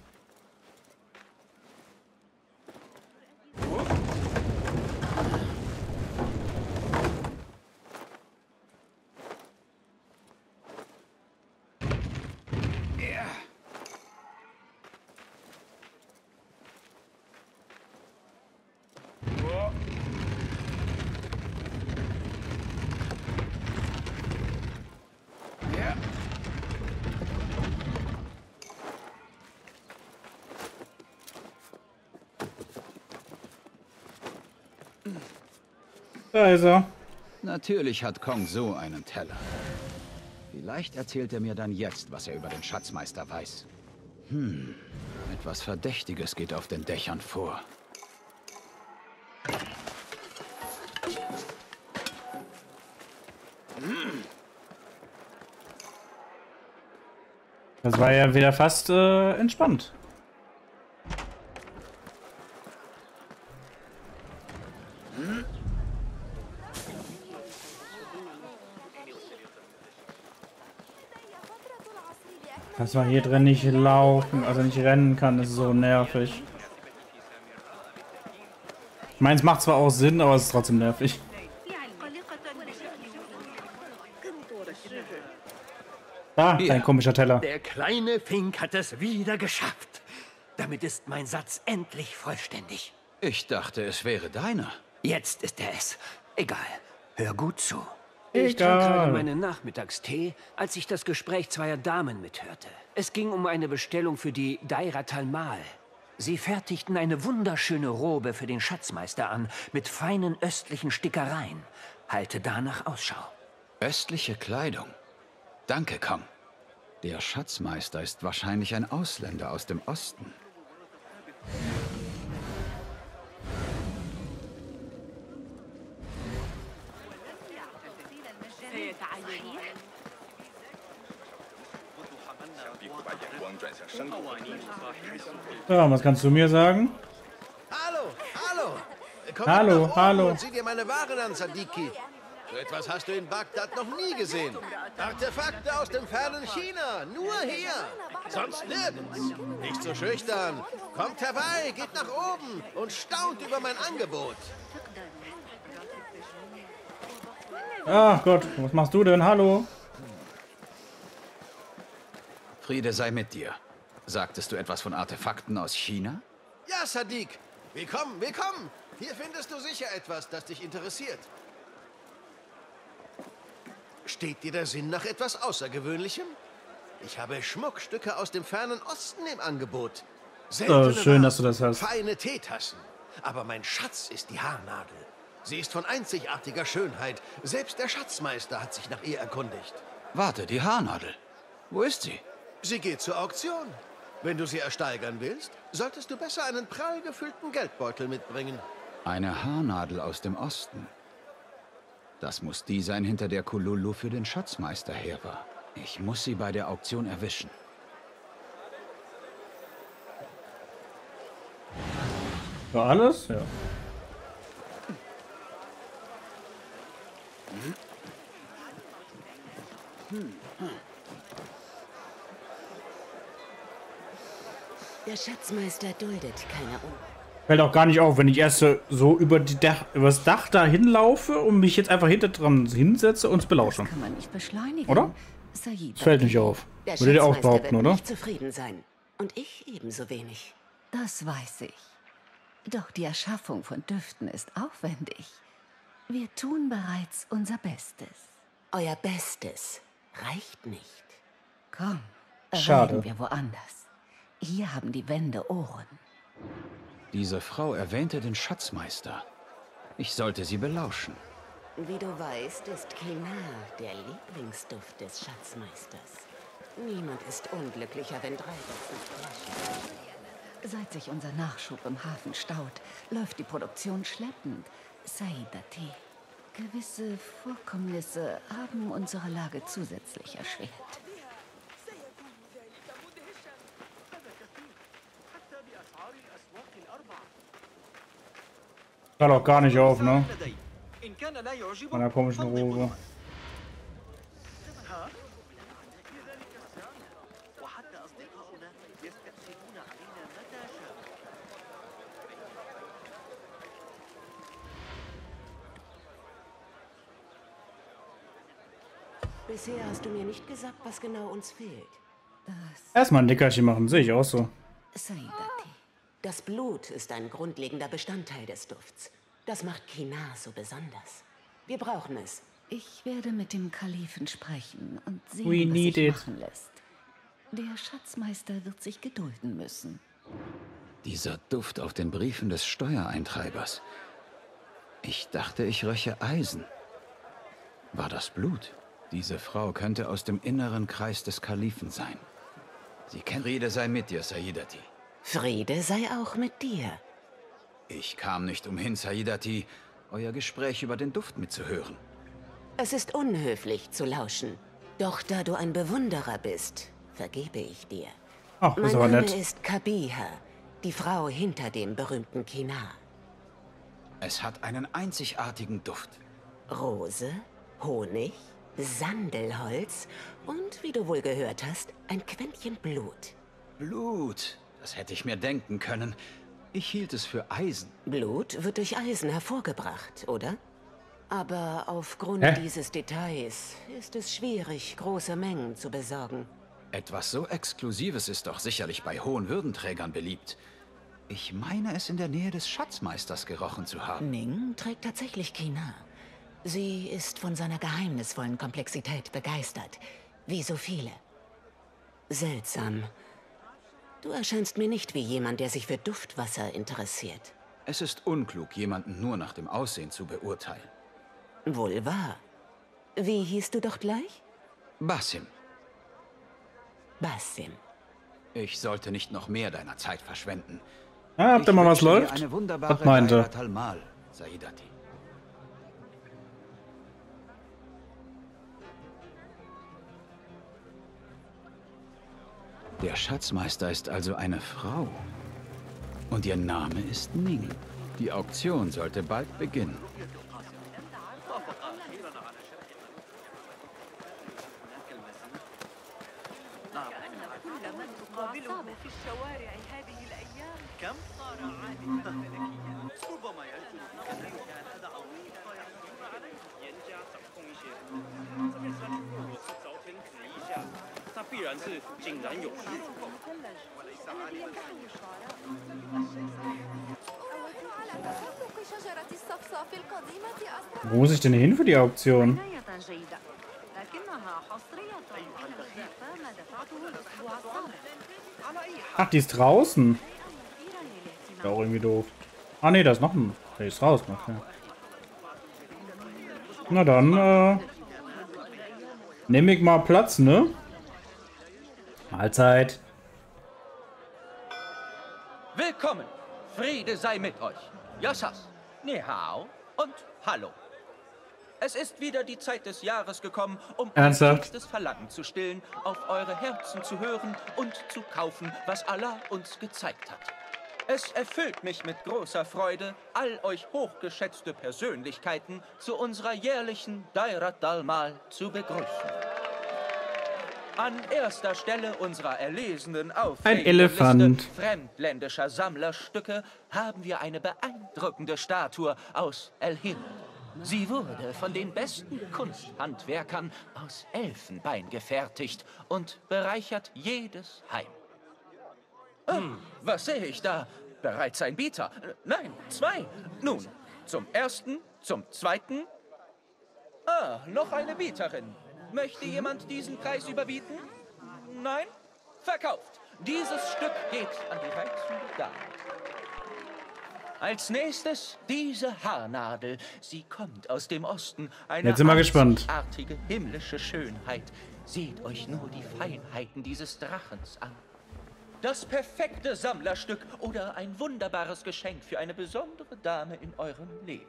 Da ist er. Natürlich hat Kong so einen Teller. Vielleicht erzählt er mir dann jetzt, was er über den Schatzmeister weiß. Etwas Verdächtiges geht auf den Dächern vor. Das war ja wieder fast entspannt. Dass man hier drin nicht laufen, also nicht rennen kann, ist so nervig. Ich meine, es macht zwar auch Sinn, aber es ist trotzdem nervig. Ah, dein komischer Teller. Der kleine Fink hat es wieder geschafft. Damit ist mein Satz endlich vollständig. Ich dachte, es wäre deiner. Jetzt ist er es. Egal. Hör gut zu. Ich trank gerade meinen Nachmittagstee, als ich das Gespräch zweier Damen mithörte. Es ging um eine Bestellung für die Dairat al-Mal. Sie fertigten eine wunderschöne Robe für den Schatzmeister an, mit feinen östlichen Stickereien. Halte danach Ausschau. Östliche Kleidung. Danke, Kong. Der Schatzmeister ist wahrscheinlich ein Ausländer aus dem Osten. Ja, was kannst du mir sagen? Hallo, hallo. Komm Hallo, nach oben hallo. und sieh dir meine Waren an, Sadiki. So etwas hast du in Bagdad noch nie gesehen. Artefakte aus dem fernen China, nur hier. Sonst nirgends. Nicht so schüchtern. Kommt herbei, geht nach oben und staunt über mein Angebot. Ach Gott, was machst du denn? Hallo? Friede sei mit dir. Sagtest du etwas von Artefakten aus China? Ja, Sadiq. Willkommen, willkommen. Hier findest du sicher etwas, das dich interessiert. Steht dir der Sinn nach etwas Außergewöhnlichem? Ich habe Schmuckstücke aus dem fernen Osten im Angebot. Seltene Schön, dass du das hast. Feine Teetassen. Aber mein Schatz ist die Haarnadel. Sie ist von einzigartiger Schönheit. Selbst der Schatzmeister hat sich nach ihr erkundigt. Warte, die Haarnadel. Wo ist sie? Sie geht zur Auktion. Wenn du sie ersteigern willst, solltest du besser einen prall gefüllten Geldbeutel mitbringen. Eine Haarnadel aus dem Osten. Das muss die sein, hinter der Kululu für den Schatzmeister her war. Ich muss sie bei der Auktion erwischen. War alles? Ja. Der Schatzmeister duldet keine Fällt auch gar nicht auf, wenn ich erst so über das Dach dahin laufe und mich jetzt einfach hinter dran hinsetze und es belausche. Kann man nicht beschleunigen. Oder? Said, Das fällt nicht auf. der Würde dir auch Schatzmeister behaupten, wird oder? nicht zufrieden sein. Und ich ebenso wenig. Das weiß ich. Doch die Erschaffung von Düften ist aufwendig. Wir tun bereits unser Bestes. Euer Bestes reicht nicht. Komm, Schade. reden wir woanders. Hier haben die Wände Ohren. Diese Frau erwähnte den Schatzmeister. Ich sollte sie belauschen. Wie du weißt, ist Kenar der Lieblingsduft des Schatzmeisters. Niemand ist unglücklicher, wenn 3 Dutzend Flaschen. Seit sich unser Nachschub im Hafen staut, läuft die Produktion schleppend. Saidati. Gewisse Vorkommnisse haben unsere Lage zusätzlich erschwert. Fällt auch gar nicht auf, ne? Meiner komischen Robe. Bisher hast du mir nicht gesagt, was genau uns fehlt. Erstmal ein Nickerchen machen, sehe ich auch so. Saidati. Das Blut ist ein grundlegender Bestandteil des Dufts. Das macht Kenar so besonders. Wir brauchen es. Ich werde mit dem Kalifen sprechen und sehen, was sich machen lässt. Der Schatzmeister wird sich gedulden müssen. Dieser Duft auf den Briefen des Steuereintreibers. Ich dachte, ich röche Eisen. War das Blut? Diese Frau könnte aus dem inneren Kreis des Kalifen sein. Sie kennt... Friede sei mit dir, Sayyidati. Friede sei auch mit dir. Ich kam nicht umhin, Sayyidati, euer Gespräch über den Duft mitzuhören. Es ist unhöflich zu lauschen. Doch da du ein Bewunderer bist, vergebe ich dir. Ach, mein ist aber Name nett. ist Kabiha, die Frau hinter dem berühmten Kinar. Es hat einen einzigartigen Duft. Rose, Honig, Sandelholz und, wie du wohl gehört hast, ein Quäntchen Blut. Blut, das hätte ich mir denken können. Ich hielt es für Eisen. Blut wird durch Eisen hervorgebracht, oder? Aber aufgrund dieses Details ist es schwierig, große Mengen zu besorgen. Etwas so Exklusives ist doch sicherlich bei hohen Würdenträgern beliebt. Ich meine, es in der Nähe des Schatzmeisters gerochen zu haben. Ning trägt tatsächlich Kinar. Sie ist von seiner geheimnisvollen Komplexität begeistert, wie so viele. Seltsam. Du erscheinst mir nicht wie jemand, der sich für Duftwasser interessiert. Es ist unklug, jemanden nur nach dem Aussehen zu beurteilen. Wohl wahr. Wie hieß du doch gleich? Basim. Basim. Ich sollte nicht noch mehr deiner Zeit verschwenden. Ah, habt ihr mal was läuft? Eine wunderbare Was meinte? Dairat al-Mal, Sayyidati. Der Schatzmeister ist also eine Frau. Und ihr Name ist Ning. Die Auktion sollte bald beginnen. Wo muss ich denn hin für die Auktion? Ach, die ist draußen. Ist ja auch irgendwie doof. Ah ne, da ist noch ein. Der ist raus. Okay. Na dann, nehme ich mal Platz, ne? Mahlzeit. Willkommen. Friede sei mit euch. Yassas, Ni Hao und Hallo. Es ist wieder die Zeit des Jahres gekommen, um Ernsthaft? ein tiefstes Verlangen zu stillen, auf eure Herzen zu hören und zu kaufen, was Allah uns gezeigt hat. Es erfüllt mich mit großer Freude, all euch hochgeschätzte Persönlichkeiten zu unserer jährlichen Dairat al-Mal zu begrüßen. An erster Stelle unserer erlesenen Ein Elefant. Liste fremdländischer Sammlerstücke haben wir eine beeindruckende Statue aus El Hind. Sie wurde von den besten Kunsthandwerkern aus Elfenbein gefertigt und bereichert jedes Heim. Was sehe ich da? Bereits ein Bieter? Nein, zwei. Nun, zum ersten, zum zweiten. Ah, noch eine Bieterin. Möchte jemand diesen Preis überbieten? Nein? Verkauft. Dieses Stück geht an die reizende Dame. Als nächstes diese Haarnadel. Sie kommt aus dem Osten. Eine Jetzt sind wir gespannt. einzigartige himmlische Schönheit. Seht euch nur die Feinheiten dieses Drachens an. Das perfekte Sammlerstück oder ein wunderbares Geschenk für eine besondere Dame in eurem Leben.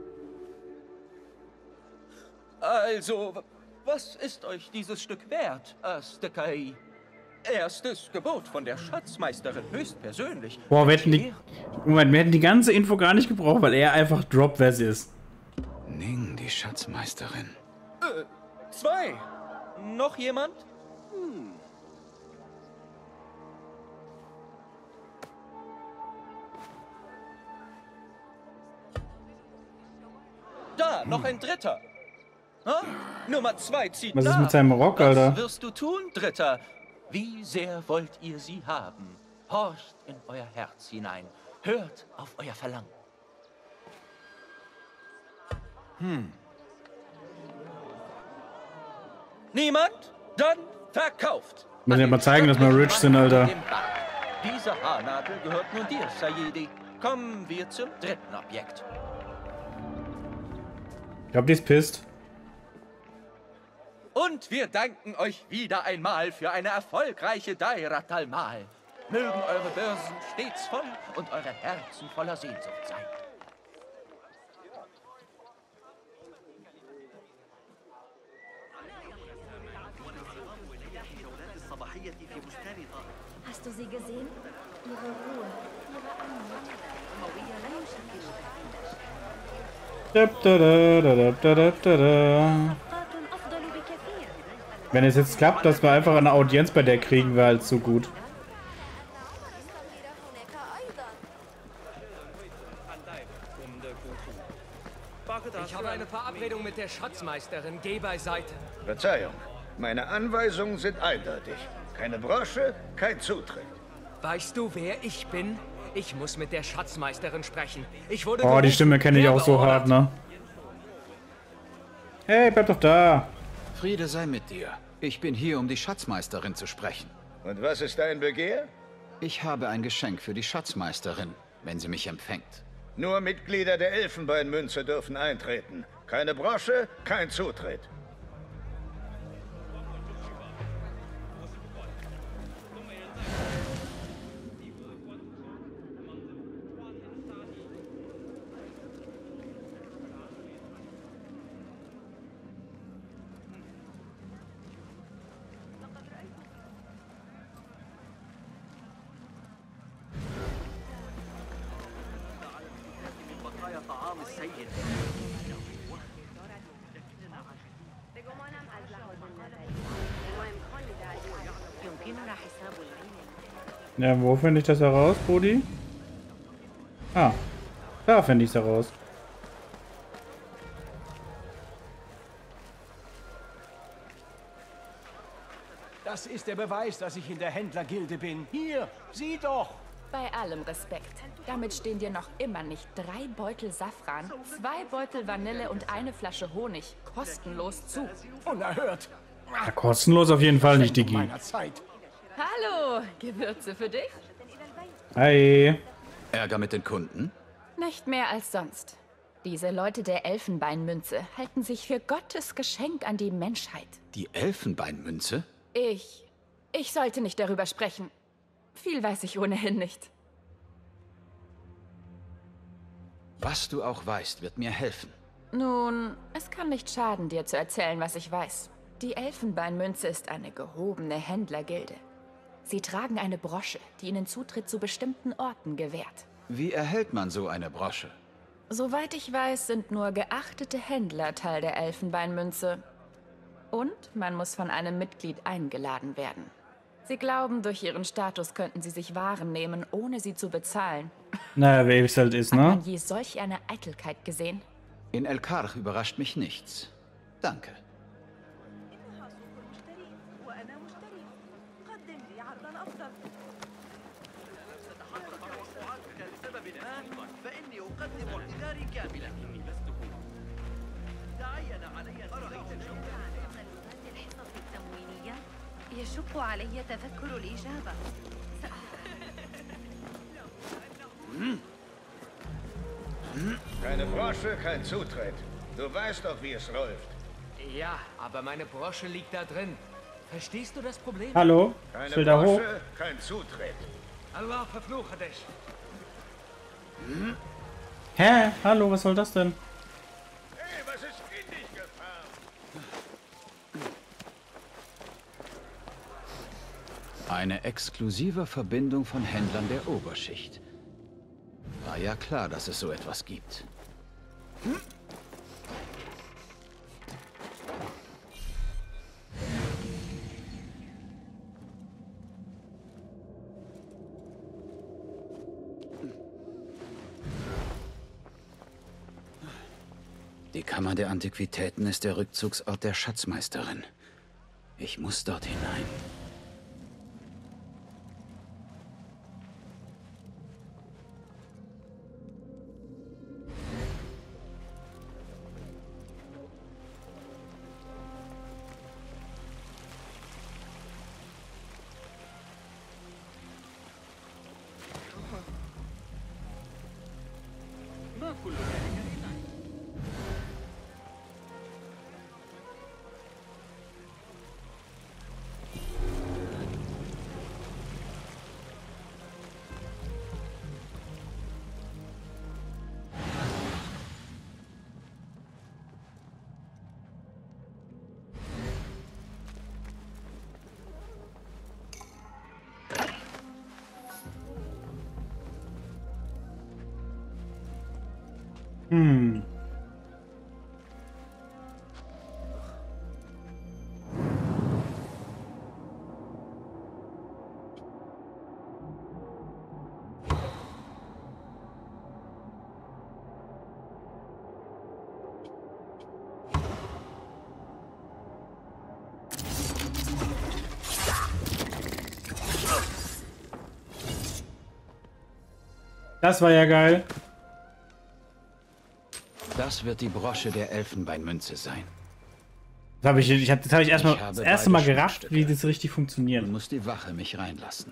Also, was ist euch dieses Stück wert, Astekai? Erstes Gebot von der Schatzmeisterin höchstpersönlich. Boah, wir hätten die ganze Info gar nicht gebraucht, weil er einfach droppt, wer sie ist. Ning, die Schatzmeisterin. Zwei. Noch jemand? Da, noch ein dritter. Ah, Nummer 2 zieht Was ist nach. mit seinem Rock, Alter? Was wirst du tun, Dritter? Wie sehr wollt ihr sie haben? Horcht in euer Herz hinein. Hört auf euer Verlangen. Niemand? Dann verkauft. Muss ja mal zeigen, dass wir rich sind, Alter. Diese Haarnadel gehört nun dir, Sayyidi. Kommen wir zum dritten Objekt. Ich glaube, die ist pisst. Und wir danken euch wieder einmal für eine erfolgreiche Dairat al-Mal. Mögen eure Börsen stets voll und eure Herzen voller Sehnsucht sein. Hast du sie gesehen? Ihre Ruhe, ihre Anmut. Wenn es jetzt klappt, dass wir einfach eine Audienz bei der kriegen, wäre halt so gut. Ich habe eine Verabredung mit der Schatzmeisterin. Geh beiseite. Verzeihung, meine Anweisungen sind eindeutig. Keine Brosche, kein Zutritt. Weißt du, wer ich bin? Ich muss mit der Schatzmeisterin sprechen. Ich wurde Oh, die Stimme kenne ich auch so hart, ne? Hey, bleib doch da. Friede sei mit dir. Ich bin hier, um die Schatzmeisterin zu sprechen. Und was ist dein Begehr? Ich habe ein Geschenk für die Schatzmeisterin, wenn sie mich empfängt. Nur Mitglieder der Elfenbeinmünze dürfen eintreten. Keine Brosche, kein Zutritt. Ja, wo finde ich das heraus, Brudi? Ah, da finde ich es heraus. Das ist der Beweis, dass ich in der Händlergilde bin. Hier, sieh doch! Bei allem Respekt. Damit stehen dir noch immer nicht 3 Beutel Safran, 2 Beutel Vanille und eine Flasche Honig kostenlos zu. Unerhört! Ja, kostenlos auf jeden Fall nicht, Digi. Hallo, Gewürze für dich? Hi. Ärger mit den Kunden? Nicht mehr als sonst. Diese Leute der Elfenbeinmünze halten sich für Gottes Geschenk an die Menschheit. Die Elfenbeinmünze? Ich sollte nicht darüber sprechen. Viel weiß ich ohnehin nicht. Was du auch weißt, wird mir helfen. Nun, es kann nicht schaden, dir zu erzählen, was ich weiß. Die Elfenbeinmünze ist eine gehobene Händlergilde. Sie tragen eine Brosche, die ihnen Zutritt zu bestimmten Orten gewährt. Wie erhält man so eine Brosche? Soweit ich weiß, sind nur geachtete Händler Teil der Elfenbeinmünze. Und man muss von einem Mitglied eingeladen werden. Sie glauben, durch ihren Status könnten sie sich Waren nehmen, ohne sie zu bezahlen. Naja, wie es halt ist, Hat ne? man je solch eine Eitelkeit gesehen? In El-Karch überrascht mich nichts. Danke. يشق علي تذكر الإجابة. Keine Brosche, kein Zutritt. Du weißt doch, wie es läuft. Ja, aber meine Brosche liegt da drin. Verstehst du das Problem? Hallo? Keine Ich will da hoch. Brosche, kein Zutritt. Allah verfluche dich. Hä? Hallo, was soll das denn? Hey, was ist in dich gefahren? Eine exklusive Verbindung von Händlern der Oberschicht. War ja klar, dass es so etwas gibt. Die Kammer der Antiquitäten ist der Rückzugsort der Schatzmeisterin. Ich muss dort hinein. Hm. Das war ja geil. Das wird die Brosche der Elfenbeinmünze sein. Das habe ich erstmal das erste Mal gerafft, wie das richtig funktioniert. Du musst die Wache mich reinlassen.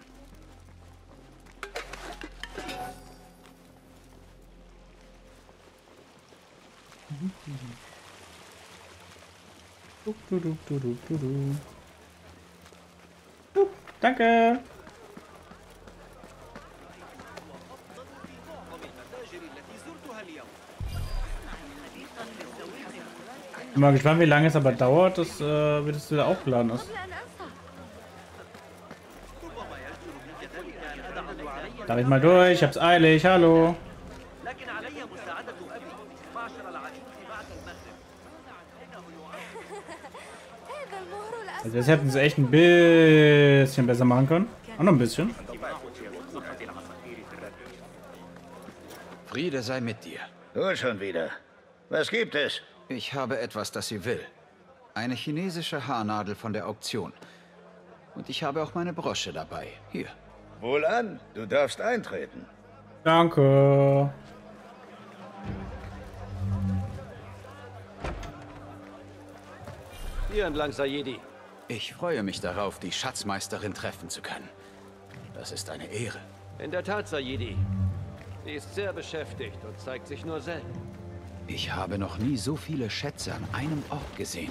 Danke. Ich bin mal gespannt, wie lange es aber dauert, bis es wieder aufgeladen ist. Darf ich mal durch? Ich hab's eilig. Hallo. Also das hätten sie echt ein bisschen besser machen können. Auch noch ein bisschen. Friede sei mit dir. Du schon wieder. Was gibt es? Ich habe etwas, das sie will. Eine chinesische Haarnadel von der Auktion. Und ich habe auch meine Brosche dabei. Hier. Wohlan, du darfst eintreten. Danke. Hier entlang, Sayedi. Ich freue mich darauf, die Schatzmeisterin treffen zu können. Das ist eine Ehre. In der Tat, Sayedi. Sie ist sehr beschäftigt und zeigt sich nur selten. Ich habe noch nie so viele Schätze an einem Ort gesehen.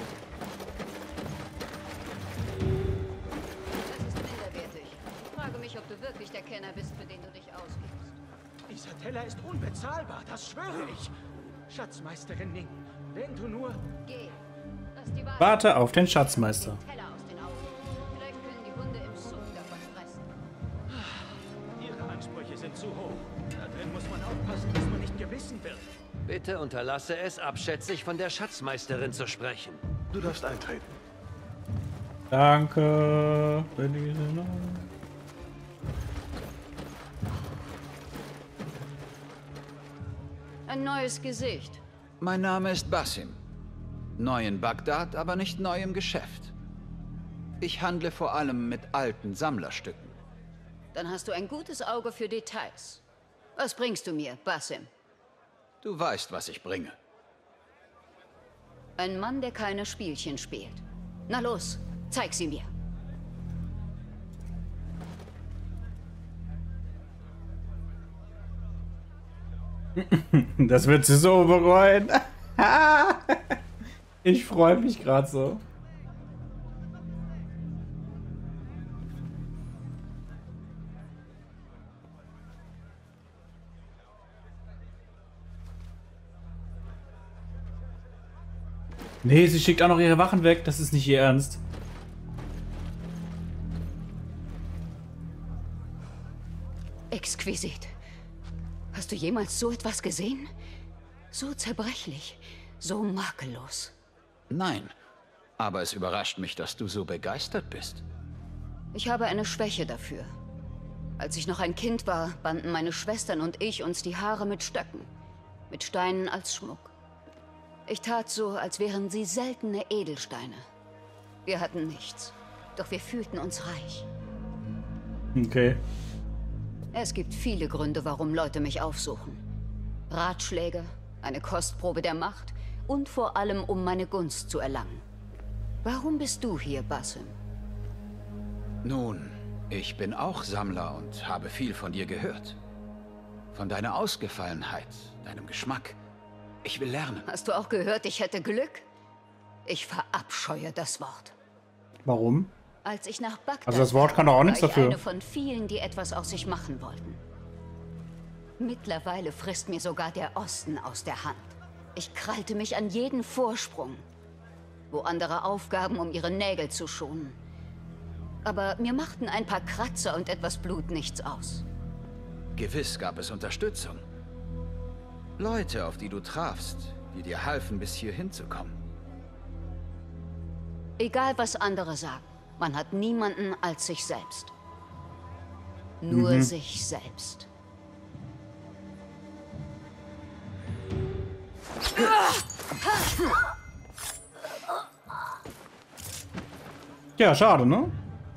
Das ist minderwertig. Ich frage mich, ob du wirklich der Kenner bist, für den du dich ausgibst. Dieser Teller ist unbezahlbar, das schwöre ich. Schatzmeisterin Ning, wenn du nur... Geh. Lass die Wahrheit Warte auf den Schatzmeister. Teller aus den Augen. Vielleicht können die Hunde im Suff davon fressen. Ihre Ansprüche sind zu hoch. Da drin muss man aufpassen, dass man nicht gebissen wird. Bitte unterlasse es, abschätzig von der Schatzmeisterin zu sprechen. Du darfst eintreten. Danke. Ein neues Gesicht. Mein Name ist Basim. Neu in Bagdad, aber nicht neu im Geschäft. Ich handle vor allem mit alten Sammlerstücken. Dann hast du ein gutes Auge für Details. Was bringst du mir, Basim? Du weißt, was ich bringe. Ein Mann, der keine Spielchen spielt. Na los, zeig sie mir. Das wird sie so bereuen. Ich freue mich gerade so. Nee, sie schickt auch noch ihre Wachen weg. Das ist nicht ihr Ernst. Exquisit. Hast du jemals so etwas gesehen? So zerbrechlich, so makellos. Nein, aber es überrascht mich, dass du so begeistert bist. Ich habe eine Schwäche dafür. Als ich noch ein Kind war, banden meine Schwestern und ich uns die Haare mit Stöcken. Mit Steinen als Schmuck. Ich tat so, als wären sie seltene Edelsteine. Wir hatten nichts, doch wir fühlten uns reich. Okay. Es gibt viele Gründe, warum Leute mich aufsuchen. Ratschläge, eine Kostprobe der Macht und vor allem, um meine Gunst zu erlangen. Warum bist du hier, Basim? Nun, ich bin auch Sammler und habe viel von dir gehört. Von deiner Ausgefallenheit, deinem Geschmack. Ich will lernen. Hast du auch gehört, ich hätte Glück? Ich verabscheue das Wort. Warum? Als ich nach Bagdad Also das Wort kann doch auch nichts war ich dafür. eine von vielen, die etwas aus sich machen wollten. Mittlerweile frisst mir sogar der Osten aus der Hand. Ich krallte mich an jeden Vorsprung, wo andere aufgaben, um ihre Nägel zu schonen. Aber mir machten ein paar Kratzer und etwas Blut nichts aus. Gewiss gab es Unterstützung. Leute, auf die du trafst, die dir halfen, bis hierhin zu kommen. Egal, was andere sagen, man hat niemanden als sich selbst. Nur sich selbst. Ja, schade, ne?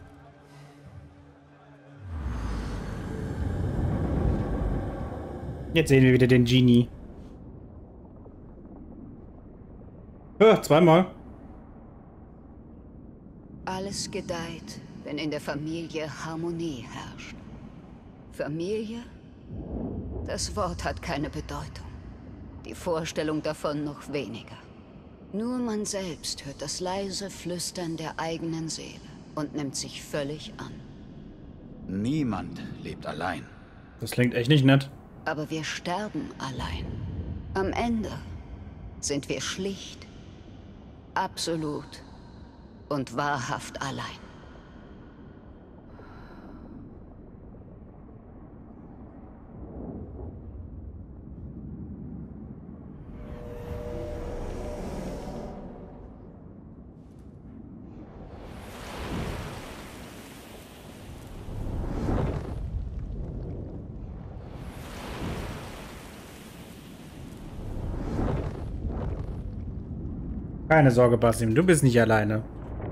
Jetzt sehen wir wieder den Genie. Zweimal. Alles gedeiht, wenn in der Familie Harmonie herrscht. Familie? Das Wort hat keine Bedeutung. Die Vorstellung davon noch weniger. Nur man selbst hört das leise Flüstern der eigenen Seele und nimmt sich völlig an. Niemand lebt allein. Das klingt echt nicht nett. Aber wir sterben allein. Am Ende sind wir schlicht, absolut und wahrhaft allein. Keine Sorge, Basim, du bist nicht alleine.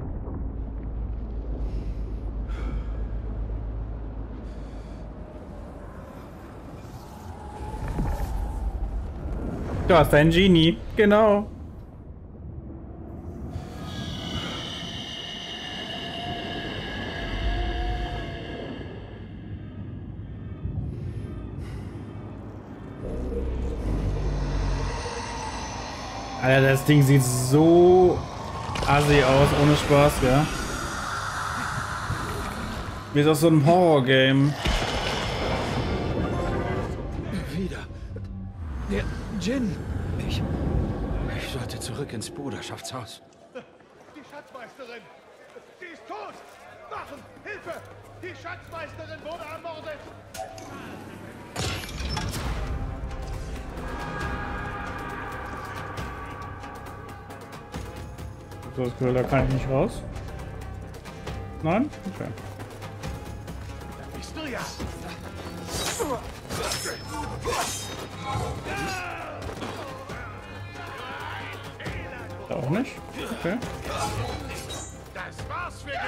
Du hast einen Genie, genau. Alter, das Ding sieht so assi aus, ohne Spaß, ja. Wie aus so einem Horror-Game. Wieder. Der Djinn. Ich sollte zurück ins Bruderschaftshaus. Die Schatzmeisterin! Sie ist tot! Wachen! Hilfe! Die Schatzmeisterin wurde ermordet! So, das Gefühl, da kann ich nicht raus. Nein? Okay. Bist du ja! Da auch nicht? Okay. Das war's für dich!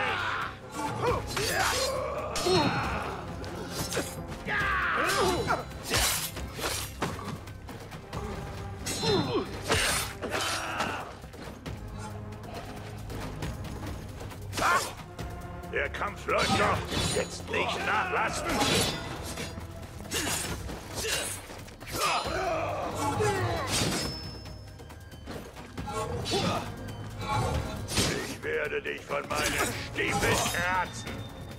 Der Kampf läuft noch. Jetzt nicht nachlassen. Ich werde dich von meinen Stiefeln kratzen.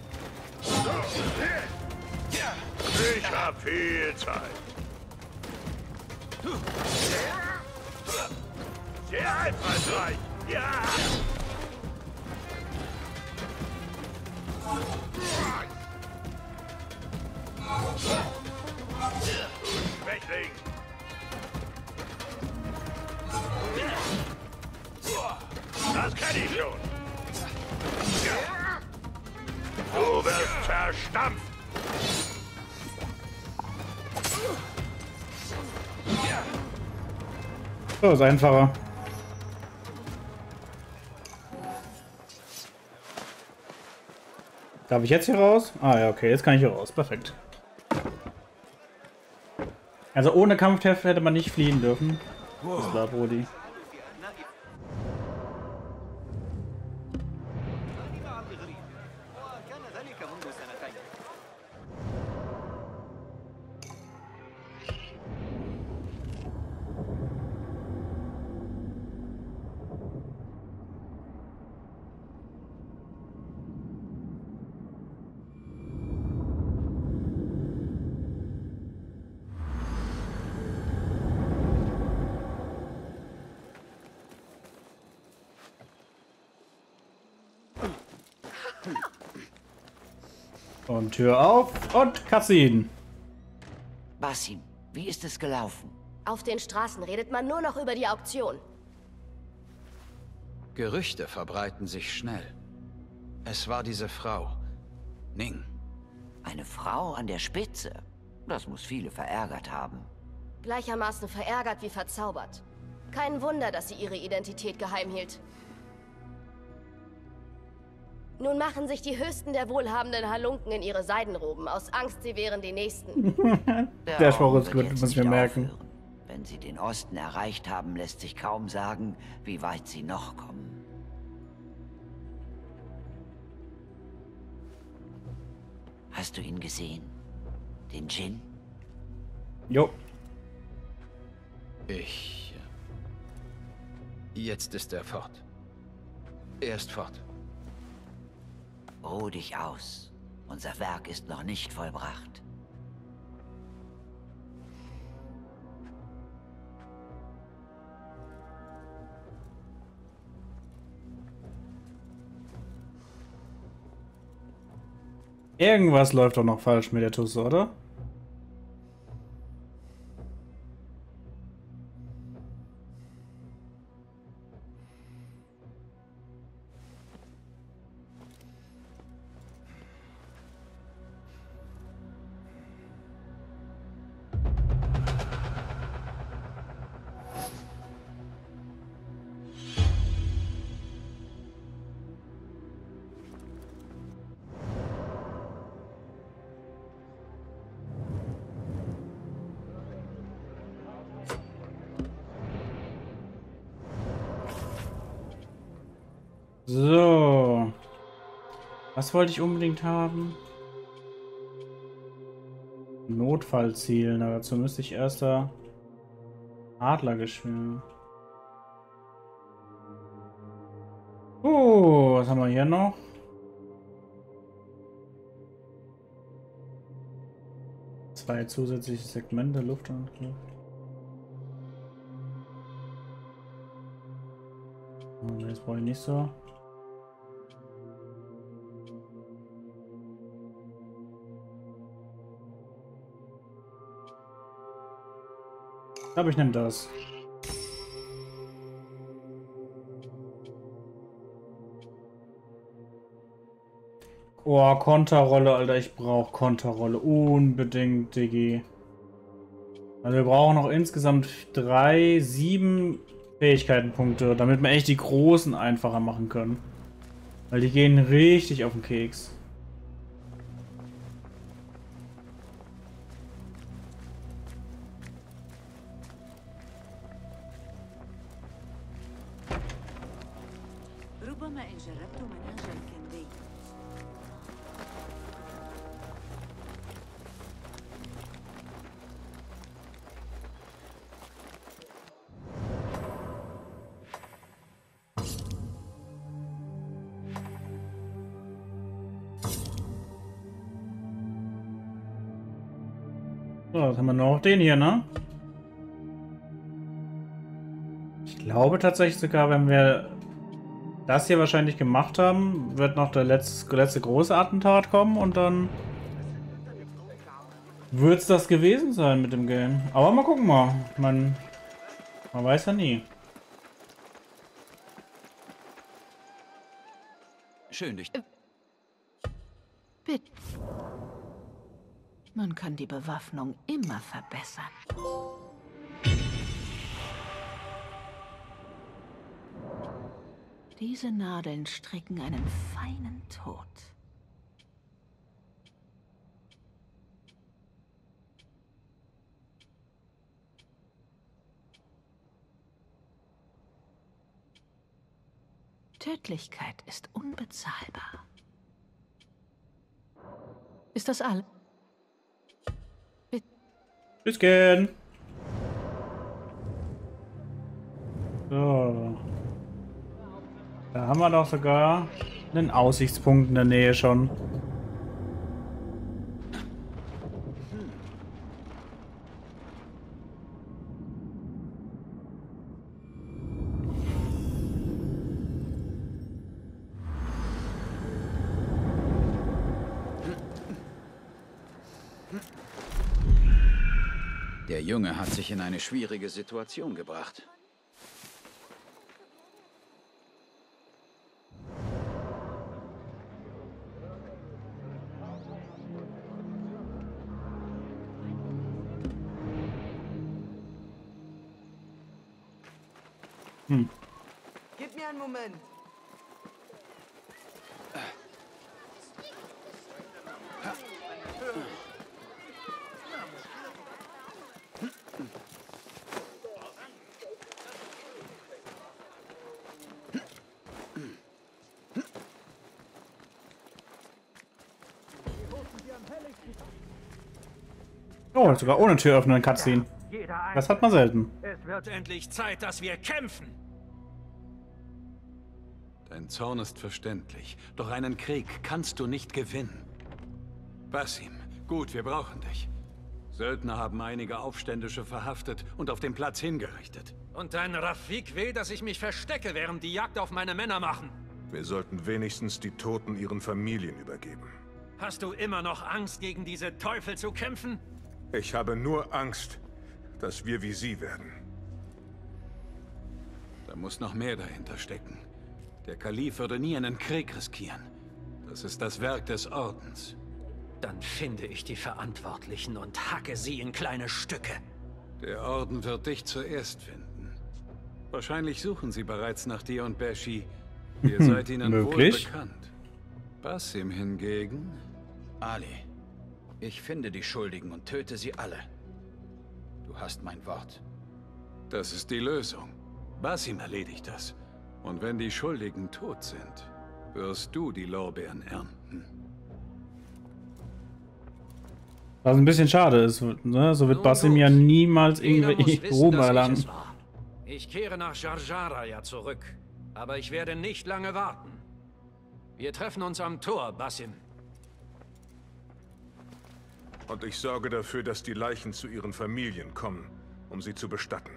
Ich hab viel Zeit. Sehr einfallsreich. Ja! Schwächling! Das kann ich schon! Du wirst verstampft! So, ist einfacher. Darf ich jetzt hier raus? Ah ja, okay, jetzt kann ich hier raus. Perfekt. Also ohne Kampfteft hätte man nicht fliehen dürfen. Das ist klar, Brody. Und Tür auf und Cutscene. Basim, wie ist es gelaufen? Auf den Straßen redet man nur noch über die Auktion. Gerüchte verbreiten sich schnell. Es war diese Frau, Ning. Eine Frau an der Spitze? Das muss viele verärgert haben. Gleichermaßen verärgert wie verzaubert. Kein Wunder, dass sie ihre Identität geheim hielt. Nun machen sich die Höchsten der wohlhabenden Halunken in ihre Seidenroben, aus Angst, sie wären die Nächsten. Der Spruch ist gut, muss ich mir merken. Wenn sie den Osten erreicht haben, lässt sich kaum sagen, wie weit sie noch kommen. Hast du ihn gesehen? Den Djinn? Jo. Jetzt ist er fort. Er ist fort. Ruh dich aus. Unser Werk ist noch nicht vollbracht. Irgendwas läuft doch noch falsch mit der Tusse, oder? So. Was wollte ich unbedingt haben? Notfallzielen. Dazu müsste ich erst da Adlergeschwür. Was haben wir hier noch? Zwei zusätzliche Segmente, Luft und Luft. Das brauche ich nicht so. Ich glaube, ich nehme das. Oh, Konterrolle, Alter. Ich brauche Konterrolle. Unbedingt, Diggi. Also wir brauchen noch insgesamt 7 Fähigkeitenpunkte, damit wir echt die großen einfacher machen können. Weil die gehen richtig auf den Keks. So, jetzt haben wir noch den hier, ne? Ich glaube tatsächlich sogar, wenn wir das hier wahrscheinlich gemacht haben, wird noch der letzte große Attentat kommen und dann wird es das gewesen sein mit dem Game. Aber mal gucken mal. Man weiß ja nie. Schön dich. Bitte. Man kann die Bewaffnung immer verbessern. Diese Nadeln stricken einen feinen Tod. Tödlichkeit ist unbezahlbar. Ist das alles? Tschüsschen. So. Da haben wir doch sogar einen Aussichtspunkt in der Nähe schon. Der Junge hat sich in eine schwierige Situation gebracht. Gib mir einen Moment. Oh, sogar ohne Tür öffnen Cutscene. Das hat man selten. Es wird endlich Zeit, dass wir kämpfen. Dein Zorn ist verständlich, doch einen Krieg kannst du nicht gewinnen. Basim, gut, wir brauchen dich. Söldner haben einige Aufständische verhaftet und auf dem Platz hingerichtet. Und dein Rafik will, dass ich mich verstecke, während die Jagd auf meine Männer machen. Wir sollten wenigstens die Toten ihren Familien übergeben. Hast du immer noch Angst, gegen diese Teufel zu kämpfen? Ich habe nur Angst, dass wir wie sie werden. Da muss noch mehr dahinter stecken. Der Kalif würde nie einen Krieg riskieren. Das ist das Werk des Ordens. Dann finde ich die Verantwortlichen und hacke sie in kleine Stücke. Der Orden wird dich zuerst finden. Wahrscheinlich suchen sie bereits nach dir und Beshi. Ihr seid ihnen wohl bekannt. Basim hingegen... Ali, ich finde die Schuldigen und töte sie alle. Du hast mein Wort. Das ist die Lösung. Basim erledigt das. Und wenn die Schuldigen tot sind, wirst du die Lorbeeren ernten. Was ein bisschen schade ist, ne? So wird Basim ja niemals irgendwie Ruhm erlangen. Ich kehre nach Jar Jara zurück, aber ich werde nicht lange warten. Wir treffen uns am Tor, Basim. Und ich sorge dafür, dass die Leichen zu ihren Familien kommen, um sie zu bestatten.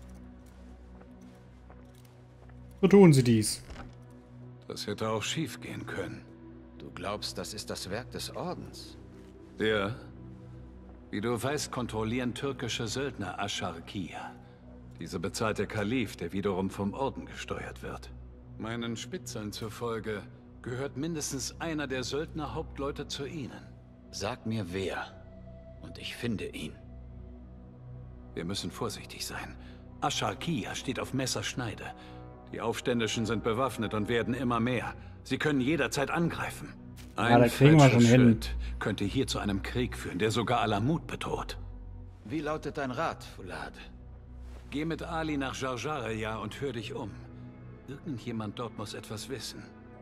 So tun sie dies. Das hätte auch schief gehen können. Du glaubst, das ist das Werk des Ordens? Ja. Wie du weißt, kontrollieren türkische Söldner Ascharkia. Diese bezahlt der Kalif, der wiederum vom Orden gesteuert wird. Meinen Spitzeln zufolge gehört mindestens einer der Söldnerhauptleute zu ihnen. Sag mir wer, und ich finde ihn. Wir müssen vorsichtig sein. Ascharkia steht auf Messerschneide. Die Aufständischen sind bewaffnet und werden immer mehr. Sie können jederzeit angreifen. Ein falscher Schritt könnte hier zu einem Krieg führen, der sogar Alamut bedroht. Wie lautet dein Rat, Fulad? Geh mit Ali nach Jar Jara und hör dich um. Irgendjemand dort muss etwas wissen.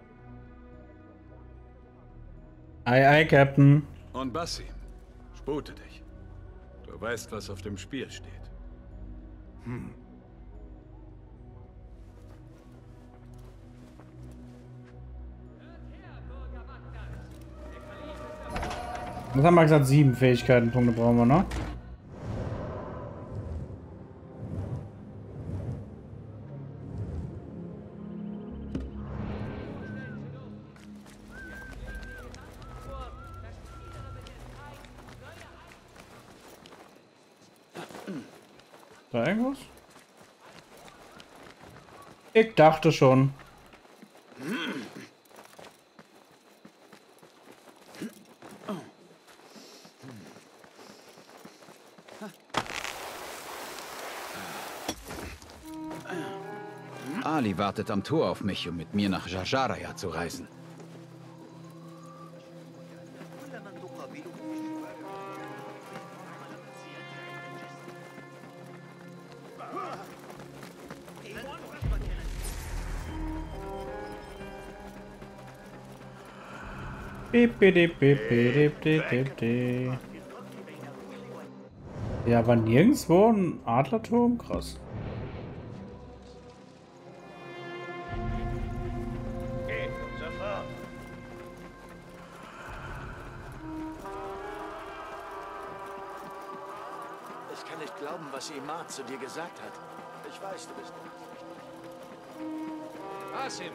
Ei, ei, Captain. Und Basim, spute dich. Du weißt, was auf dem Spiel steht. Was haben wir gesagt? 7 Fähigkeitenpunkte brauchen wir, ne? Da irgendwas? Ich dachte schon. Ali wartet am Tor auf mich, um mit mir nach Jar Jara zu reisen. Ja, war nirgendwo ein Adlerturm? Krass. Ich kann nicht glauben, was Imad zu dir gesagt hat. Ich weiß, du bist... Basim!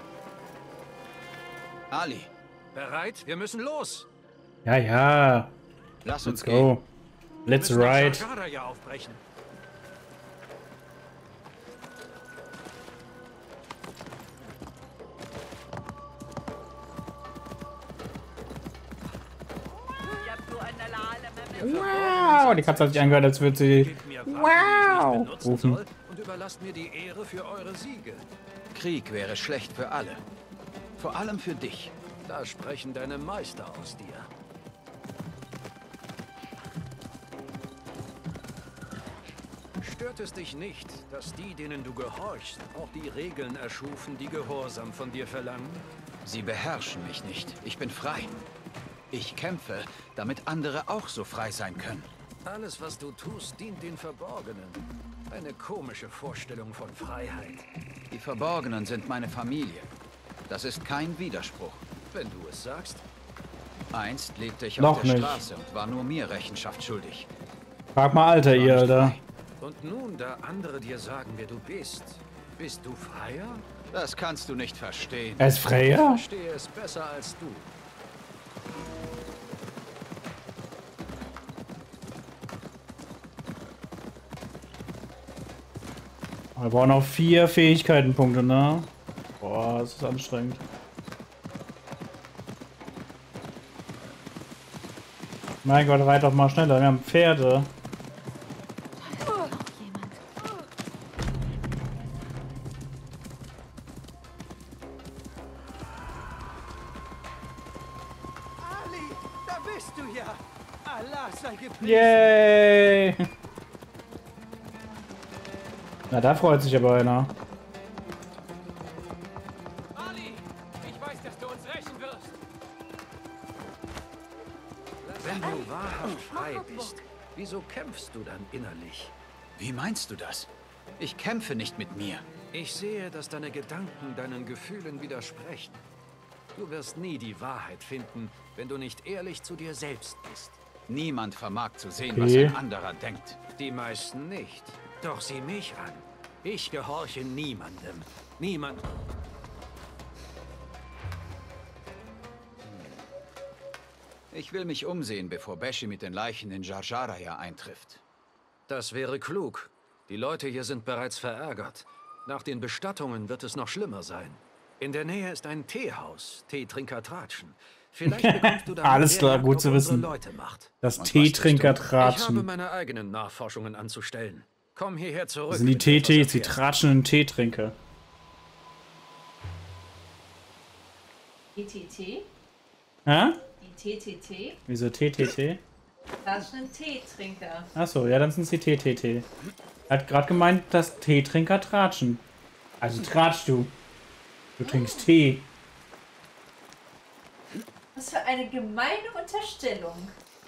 Ali! Bereit? Wir müssen los! Ja, ja. Lass Let's uns gehen. Let's ride. Aufbrechen. Wow, die Katze hat sich angehört, als würde sie wow rufen. Und überlasst mir die Ehre für eure Siege. Krieg wäre schlecht für alle. Vor allem für dich. Da sprechen deine Meister aus dir. Stört es dich nicht, dass die, denen du gehorchst, auch die Regeln erschufen, die Gehorsam von dir verlangen? Sie beherrschen mich nicht. Ich bin frei. Ich kämpfe, damit andere auch so frei sein können. Alles, was du tust, dient den Verborgenen. Eine komische Vorstellung von Freiheit. Die Verborgenen sind meine Familie. Das ist kein Widerspruch, wenn du es sagst. Einst lebte ich auf der Straße und war nur mir Rechenschaft schuldig. Frag mal Alter, ihr Alter. Und nun, da andere dir sagen, wer du bist du freier? Das kannst du nicht verstehen. Er ist freier? Ich verstehe es besser als du. Wir brauchen noch 4 Fähigkeitenpunkte, ne? Boah, das ist anstrengend. Mein Gott, reit doch mal schneller, wir haben Pferde. Ali, da bist du ja! Allah sei gepriesen! Yay! Na, da freut sich aber einer. Ali, ich weiß, dass du uns rächen wirst. Wenn du wahrhaft frei bist, wieso kämpfst du dann innerlich? Wie meinst du das? Ich kämpfe nicht mit mir. Ich sehe, dass deine Gedanken deinen Gefühlen widersprechen. Du wirst nie die Wahrheit finden, wenn du nicht ehrlich zu dir selbst bist. Niemand vermag zu sehen, was ein anderer denkt. Die meisten nicht. Doch sieh mich an. Ich gehorche niemandem. Niemand. Ich will mich umsehen, bevor Beshi mit den Leichen in Jar Jaraya eintrifft. Das wäre klug. Die Leute hier sind bereits verärgert. Nach den Bestattungen wird es noch schlimmer sein. In der Nähe ist ein Teehaus. Teetrinker tratschen. Vielleicht bekommst du da alles klar, gut zu wissen. Das Teetrinker tratschen. Ich habe meine eigenen Nachforschungen anzustellen. Komm hierher zurück. Das sind die TTs, die tratschenden Teetrinker. Die TT? Hä? Die TTT? Wieso TTT? Tratschenden Teetrinker. Achso, ja, dann sind es die TTT. Er hat gerade gemeint, dass Teetrinker tratschen. Also tratschst du. Du trinkst Tee. Was für eine gemeine Unterstellung.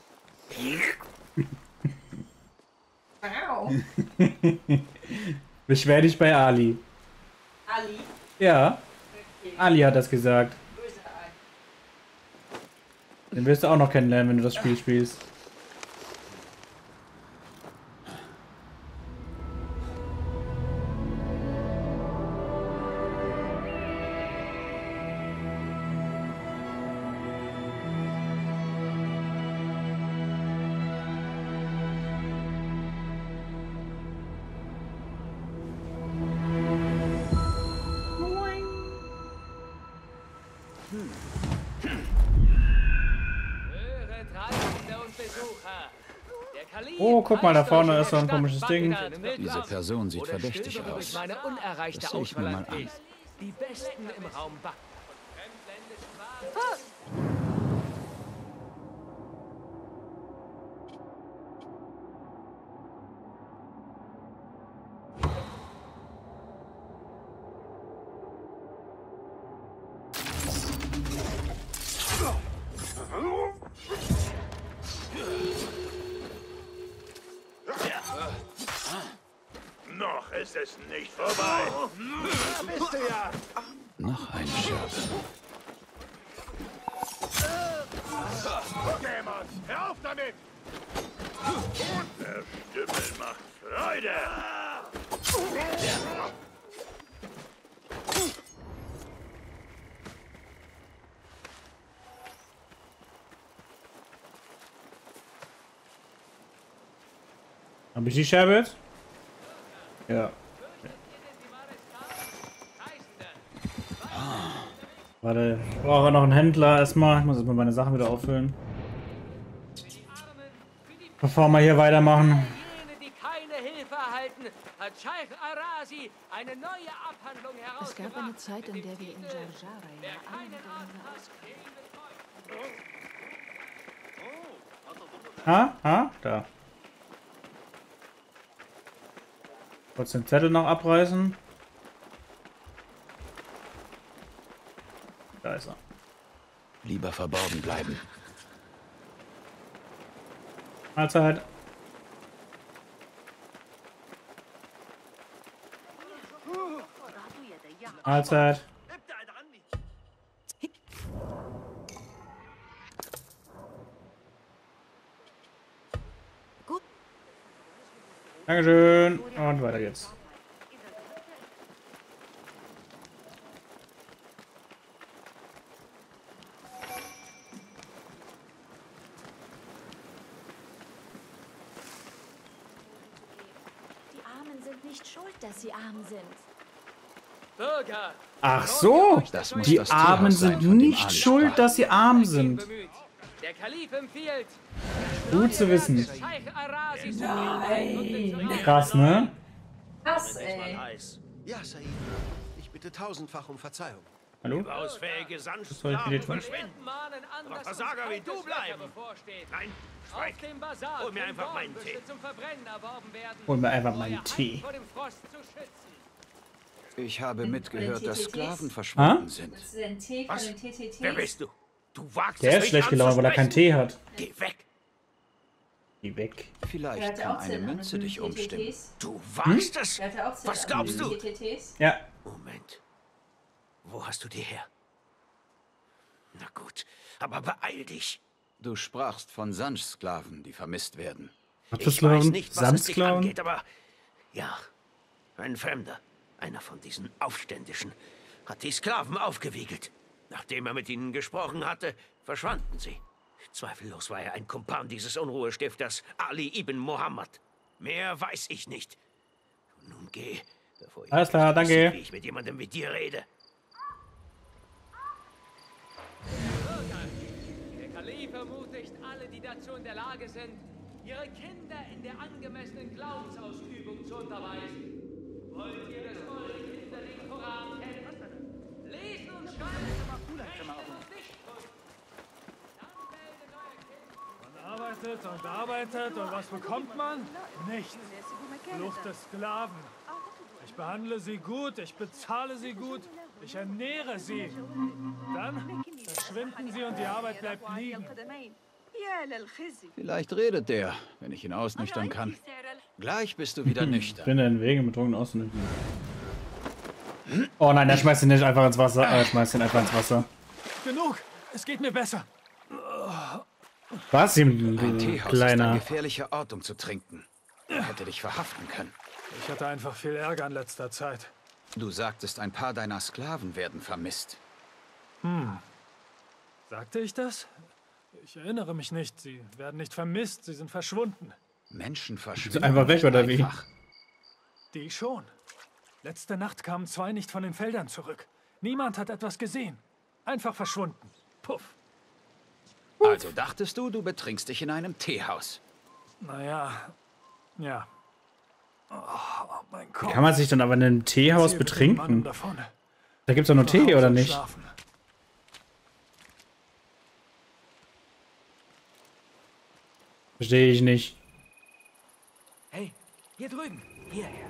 Wow. Beschwer dich bei Ali. Ali? Ja. Okay. Ali hat das gesagt. Böse Ali. Den wirst du auch noch kennenlernen, wenn du das Spiel spielst. Oh, guck mal, da vorne ist so ein komisches Ding. Diese Person sieht verdächtig aus. Meine unerreichte Das sehe ich mir mal an. Die Besten im Raum Back. Noch ist es nicht vorbei. Da bist du ja. Noch ein Scherz. Dämon, hör auf damit! Verstümmeln macht Freude! Habe ich die Scherbe jetzt? Ja. Warte, ich brauche noch einen Händler erstmal. Ich muss erstmal meine Sachen wieder auffüllen. Bevor wir hier weitermachen. Jene, die keine Hilfe erhalten, hat Scheich Arasi eine neue Abhandlung herausgebracht. Es gab eine Zeit, in der wir in Jarjara Da. Kurz den Zettel noch abreißen. Da ist er. Lieber verborgen bleiben. Mahlzeit. Mahlzeit. Dankeschön. Und weiter geht's. Die Armen sind nicht schuld, dass sie arm sind. Bürger! Ach so, Das muss die das Armen Tierhaus sein, sind von dem nicht Ali schuld, sprach. dass sie arm sind. Der Kalif empfiehlt. Gut zu wissen. Scheich Arasi zu Krass, ne? Krass, ey. Ja, Said. Ich bitte tausendfach um Verzeihung. Hallo? Ausfähige Was soll ich Sandsklaven dir tun? verschwinden. Aber Versager wie du bleiben. Nein, schweig. Hol mir einfach meinen Tee. Hol mir einfach meinen Tee. Ich habe mitgehört, dass Sklaven verschwunden sind. Das ist ein Tee von den TTTs. Wer bist du? Du wagst Der es ist mich schlecht gelaunt, weil er keinen Tee hat. Geh weg. Geh weg. Vielleicht kann eine Münze dich umstimmen. Du wagst es? Der hatte auch Was glaubst du? TTTs. Ja. Moment. Wo hast du die her? Na gut, aber beeil dich. Du sprachst von Sandsklaven, die vermisst werden. Was Ich weiß nicht, was es dich Sandsklaven? angeht, aber ja, ein Fremder, einer von diesen Aufständischen, hat die Sklaven aufgewiegelt. Nachdem er mit ihnen gesprochen hatte, verschwanden sie. Zweifellos war er ein Kumpan dieses Unruhestifters, Ali ibn Mohammed. Mehr weiß ich nicht. Nun geh, bevor ich Alles klar, nicht danke. wie ich mit jemandem wie dir rede. Der Kalif ermutigt alle, die dazu in der Lage sind, ihre Kinder in der angemessenen Glaubensausübung zu unterweisen. Wollt ihr, dass eure Kinder den Koran kennen? Lesen und schreiben, rechnen und dichten. Man arbeitet und arbeitet und was bekommt man? Nichts. Flucht des Sklaven. Ich behandle sie gut, ich bezahle sie gut, ich ernähre sie. Dann verschwinden sie und die Arbeit bleibt liegen. Vielleicht redet der, wenn ich ihn ausnüchtern kann. Gleich bist du wieder Ich nüchtern. bin in Wegen betrunken ausnüchtern. Oh nein, der schmeißt ihn nicht einfach ins Wasser. Er schmeißt ihn einfach ins Wasser. Genug, es geht mir besser. Was, Ein du Teehaus ist ein kleiner? gefährlicher Ort, um zu trinken. Er hätte dich verhaften können. Ich hatte einfach viel Ärger in letzter Zeit. Du sagtest, ein paar deiner Sklaven werden vermisst. Sagte ich das? Ich erinnere mich nicht. Sie werden nicht vermisst, sie sind verschwunden. Menschen Ist verschwinden. einfach weg, nicht oder wie? einfach. Die schon. Letzte Nacht kamen 2 nicht von den Feldern zurück. Niemand hat etwas gesehen. Einfach verschwunden. Puff. Also dachtest du, du betrinkst dich in einem Teehaus. Naja, ja. Oh, mein Kopf. Kann man sich dann aber in einem Teehaus Erzähl bitte niemandem betrinken? davon. Da gibt's doch nur Nach Tee, Hause oder und nicht? schlafen. Verstehe ich nicht. Hey, hier drüben. Hierher.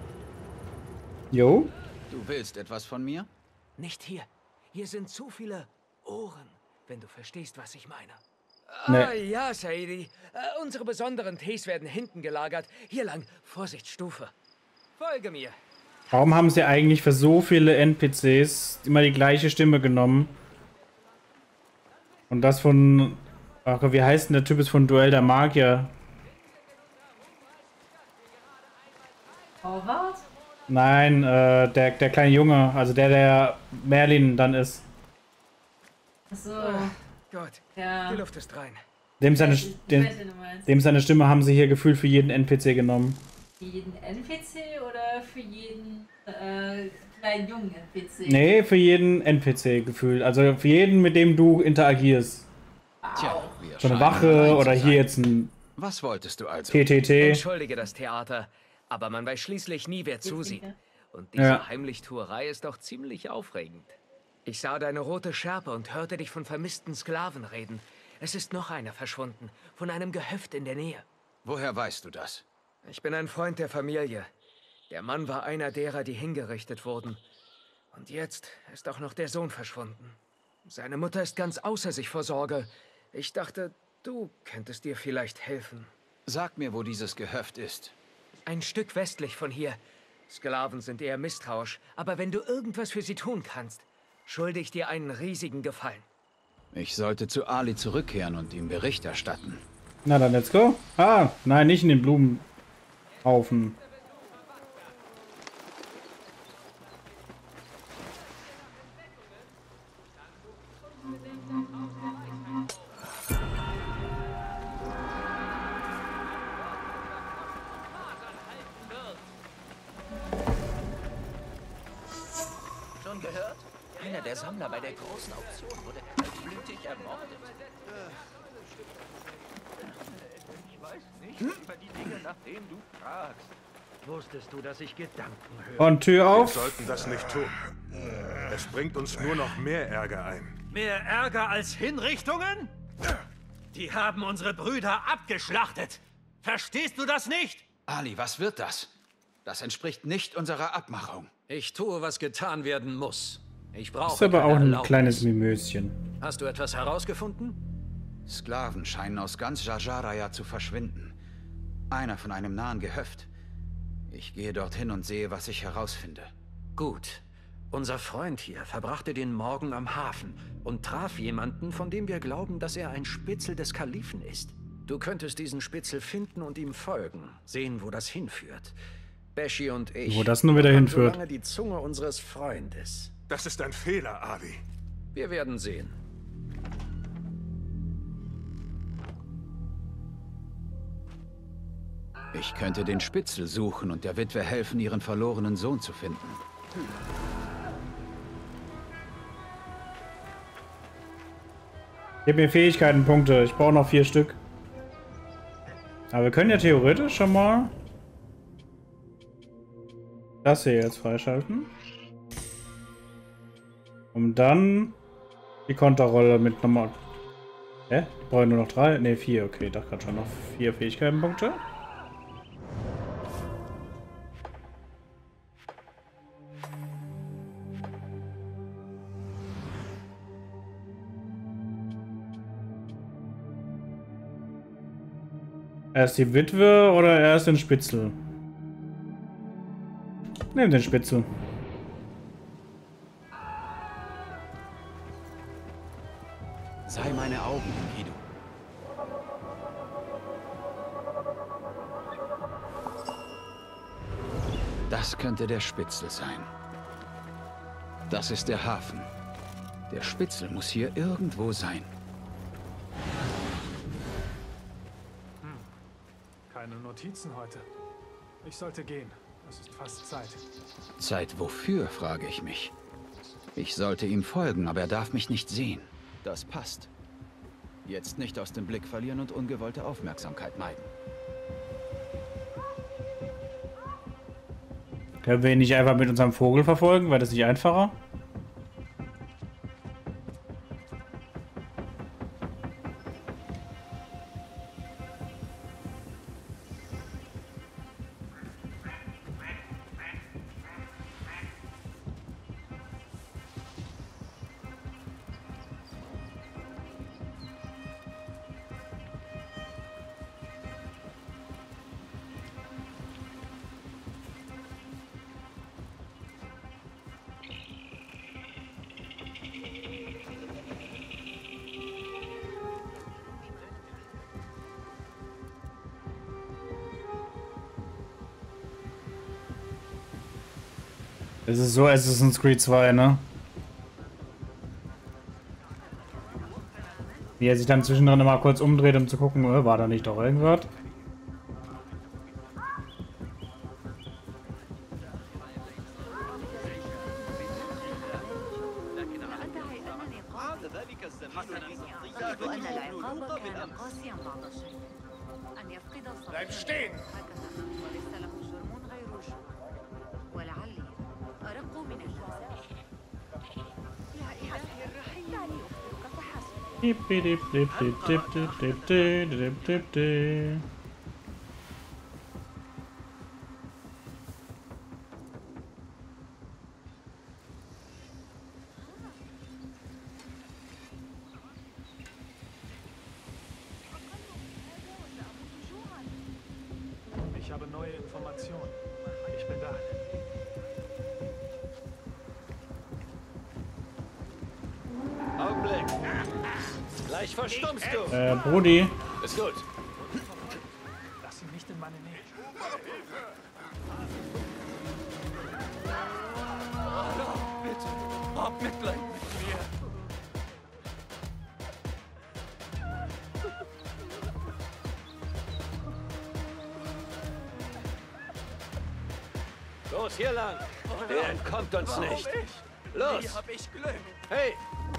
Jo? Du willst etwas von mir? Nicht hier. Hier sind zu viele Ohren, wenn du verstehst, was ich meine. Nee. Ja, Saidi. Unsere besonderen Tees werden hinten gelagert. Hier lang. Vorsichtsstufe. Folge mir. Warum haben sie eigentlich für so viele NPCs immer die gleiche Stimme genommen? Und das von... Ach Gott, wie heißt denn der Typ ist von Duell der Magier? Horvath? Nein, der kleine Junge, also der Merlin dann ist. Achso. Gut. Ja. Die Luft ist rein. Dem seine Stimme haben sie hier gefühlt für jeden NPC genommen. Für jeden NPC oder für jeden kleinen jungen NPC? Nee, für jeden NPC gefühlt. Also für jeden, mit dem du interagierst. Tja, so eine Wache oder hier jetzt ein... Was wolltest du also? TTT. Entschuldige das Theater, aber man weiß schließlich nie, wer zusieht. Und diese Heimlichtuerei ist doch ziemlich aufregend. Ich sah deine rote Schärpe und hörte dich von vermissten Sklaven reden. Es ist noch einer verschwunden, von einem Gehöft in der Nähe. Woher weißt du das? Ich bin ein Freund der Familie. Der Mann war einer derer, die hingerichtet wurden. Und jetzt ist auch noch der Sohn verschwunden. Seine Mutter ist ganz außer sich vor Sorge. Ich dachte, du könntest dir vielleicht helfen. Sag mir, wo dieses Gehöft ist. Ein Stück westlich von hier. Sklaven sind eher misstrauisch, aber wenn du irgendwas für sie tun kannst, schulde ich dir einen riesigen Gefallen. Ich sollte zu Ali zurückkehren und ihm Bericht erstatten. Na dann, let's go. Ah, nein, nicht in den Blumenhaufen. Schon gehört? Einer der Sammler bei der großen Auktion wurde kaltblütig ermordet. Ich weiß nicht über die Dinge, nach denen du fragst. Wusstest du, dass ich Gedanken höre? Und Tür auf. Wir sollten das nicht tun. Es bringt uns nur noch mehr Ärger ein. Mehr Ärger als Hinrichtungen? Die haben unsere Brüder abgeschlachtet. Verstehst du das nicht? Ali, was wird das? Das entspricht nicht unserer Abmachung. Ich tue, was getan werden muss. Ich brauche Ist aber auch ein Erlaubnis. kleines Mimöschen. Hast du etwas herausgefunden? Sklaven scheinen aus ganz Jarjaraya zu verschwinden. Einer von einem nahen Gehöft. Ich gehe dorthin und sehe, was ich herausfinde. Gut. Unser Freund hier verbrachte den Morgen am Hafen und traf jemanden, von dem wir glauben, dass er ein Spitzel des Kalifen ist. Du könntest diesen Spitzel finden und ihm folgen, sehen, wo das hinführt. Beshi und ich... Wo das nur wieder hinführt. ...solange die Zunge unseres Freundes. Das ist ein Fehler, Ali. Wir werden sehen. Ich könnte den Spitzel suchen und der Witwe helfen, ihren verlorenen Sohn zu finden. Gib mir Fähigkeitenpunkte. Ich brauche noch 4 Stück. Aber wir können ja theoretisch schon mal das hier jetzt freischalten. Um dann die Konterrolle mit nochmal... Hä? Ich brauche nur noch 3? Ne, 4. Okay, ich dachte gerade schon noch 4 Fähigkeitenpunkte. Erst die Witwe oder erst den Spitzel? Nehmen den Spitzel. Sei meine Augen, Enkidu. Das könnte der Spitzel sein. Das ist der Hafen. Der Spitzel muss hier irgendwo sein. Keine Notizen heute. Ich sollte gehen. Es ist fast Zeit. Zeit wofür, frage ich mich. Ich sollte ihm folgen, aber er darf mich nicht sehen. Das passt. Jetzt nicht aus dem Blick verlieren und ungewollte Aufmerksamkeit meiden. Können wir ihn nicht einfach mit unserem Vogel verfolgen? Wäre das nicht einfacher? Es ist so Assassin's Creed 2, ne? Wie er sich dann zwischendrin immer kurz umdreht, um zu gucken, war da nicht doch irgendwas? Bleib stehen! Dip, dip, dip, dip, dip, dip, dip, dip, dip, dip, dip. Ich habe neue Informationen. Ich bin da. Augenblick. Gleich verstummst du. Brudi. Ist gut. Lass ihn nicht in meine Nähe. Bitte, hab Mitleid mit mir. Los, hier lang. Der entkommt uns nicht. Los. Hier hab ich Glück. Hey.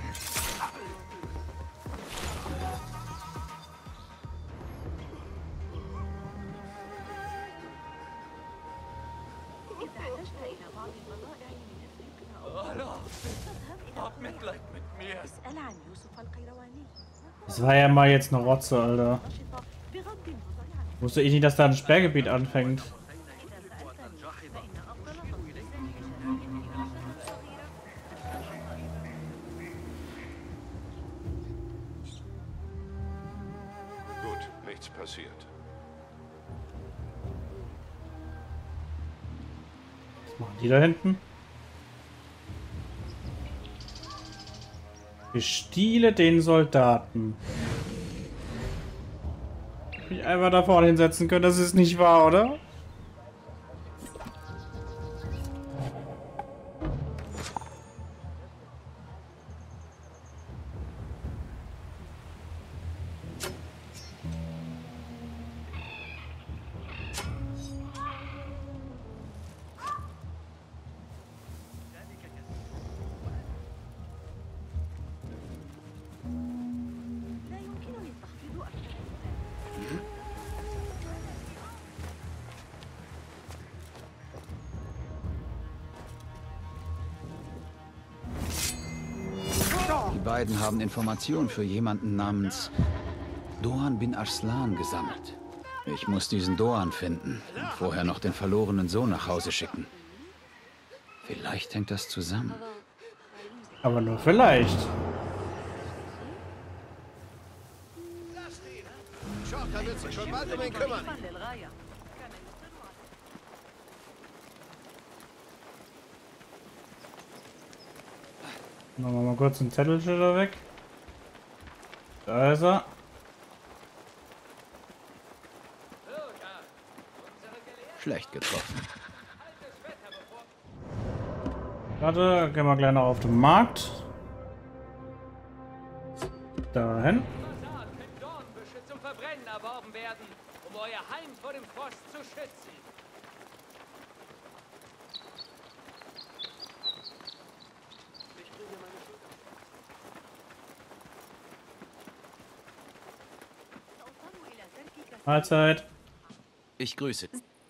Hab Mitleid mit mir. Das war ja mal jetzt eine Rotze, Alter. Wusste ich nicht, dass da ein Sperrgebiet anfängt. Gut, nichts passiert. Was machen die da hinten? Bestiele den Soldaten. Ich einfach da vorne hinsetzen können, das ist nicht wahr, oder? Die beiden haben Informationen für jemanden namens Doğan bin Arslan gesammelt. Ich muss diesen Doğan finden und vorher noch den verlorenen Sohn nach Hause schicken. Vielleicht hängt das zusammen. Aber nur vielleicht. Schorta wird sich schon bald um ihn kümmern. Machen wir mal kurz den Zettelschilder weg. Da ist er. Schlecht getroffen. Warte, gehen wir gleich noch auf den Markt. Dahin. Dornbüsche zum Verbrennen erworben werden, um euer Heim vor dem Frost zu schützen. Mahlzeit. Ich grüße.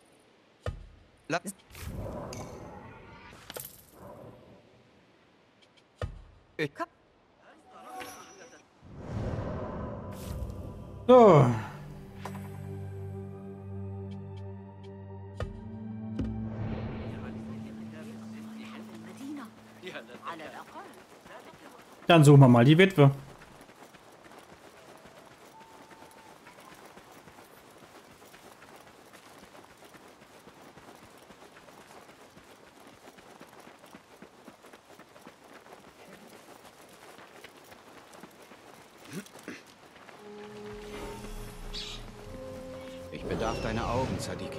So. Dann suchen wir mal die Witwe. Ich bedarf deiner Augen, Sadiki.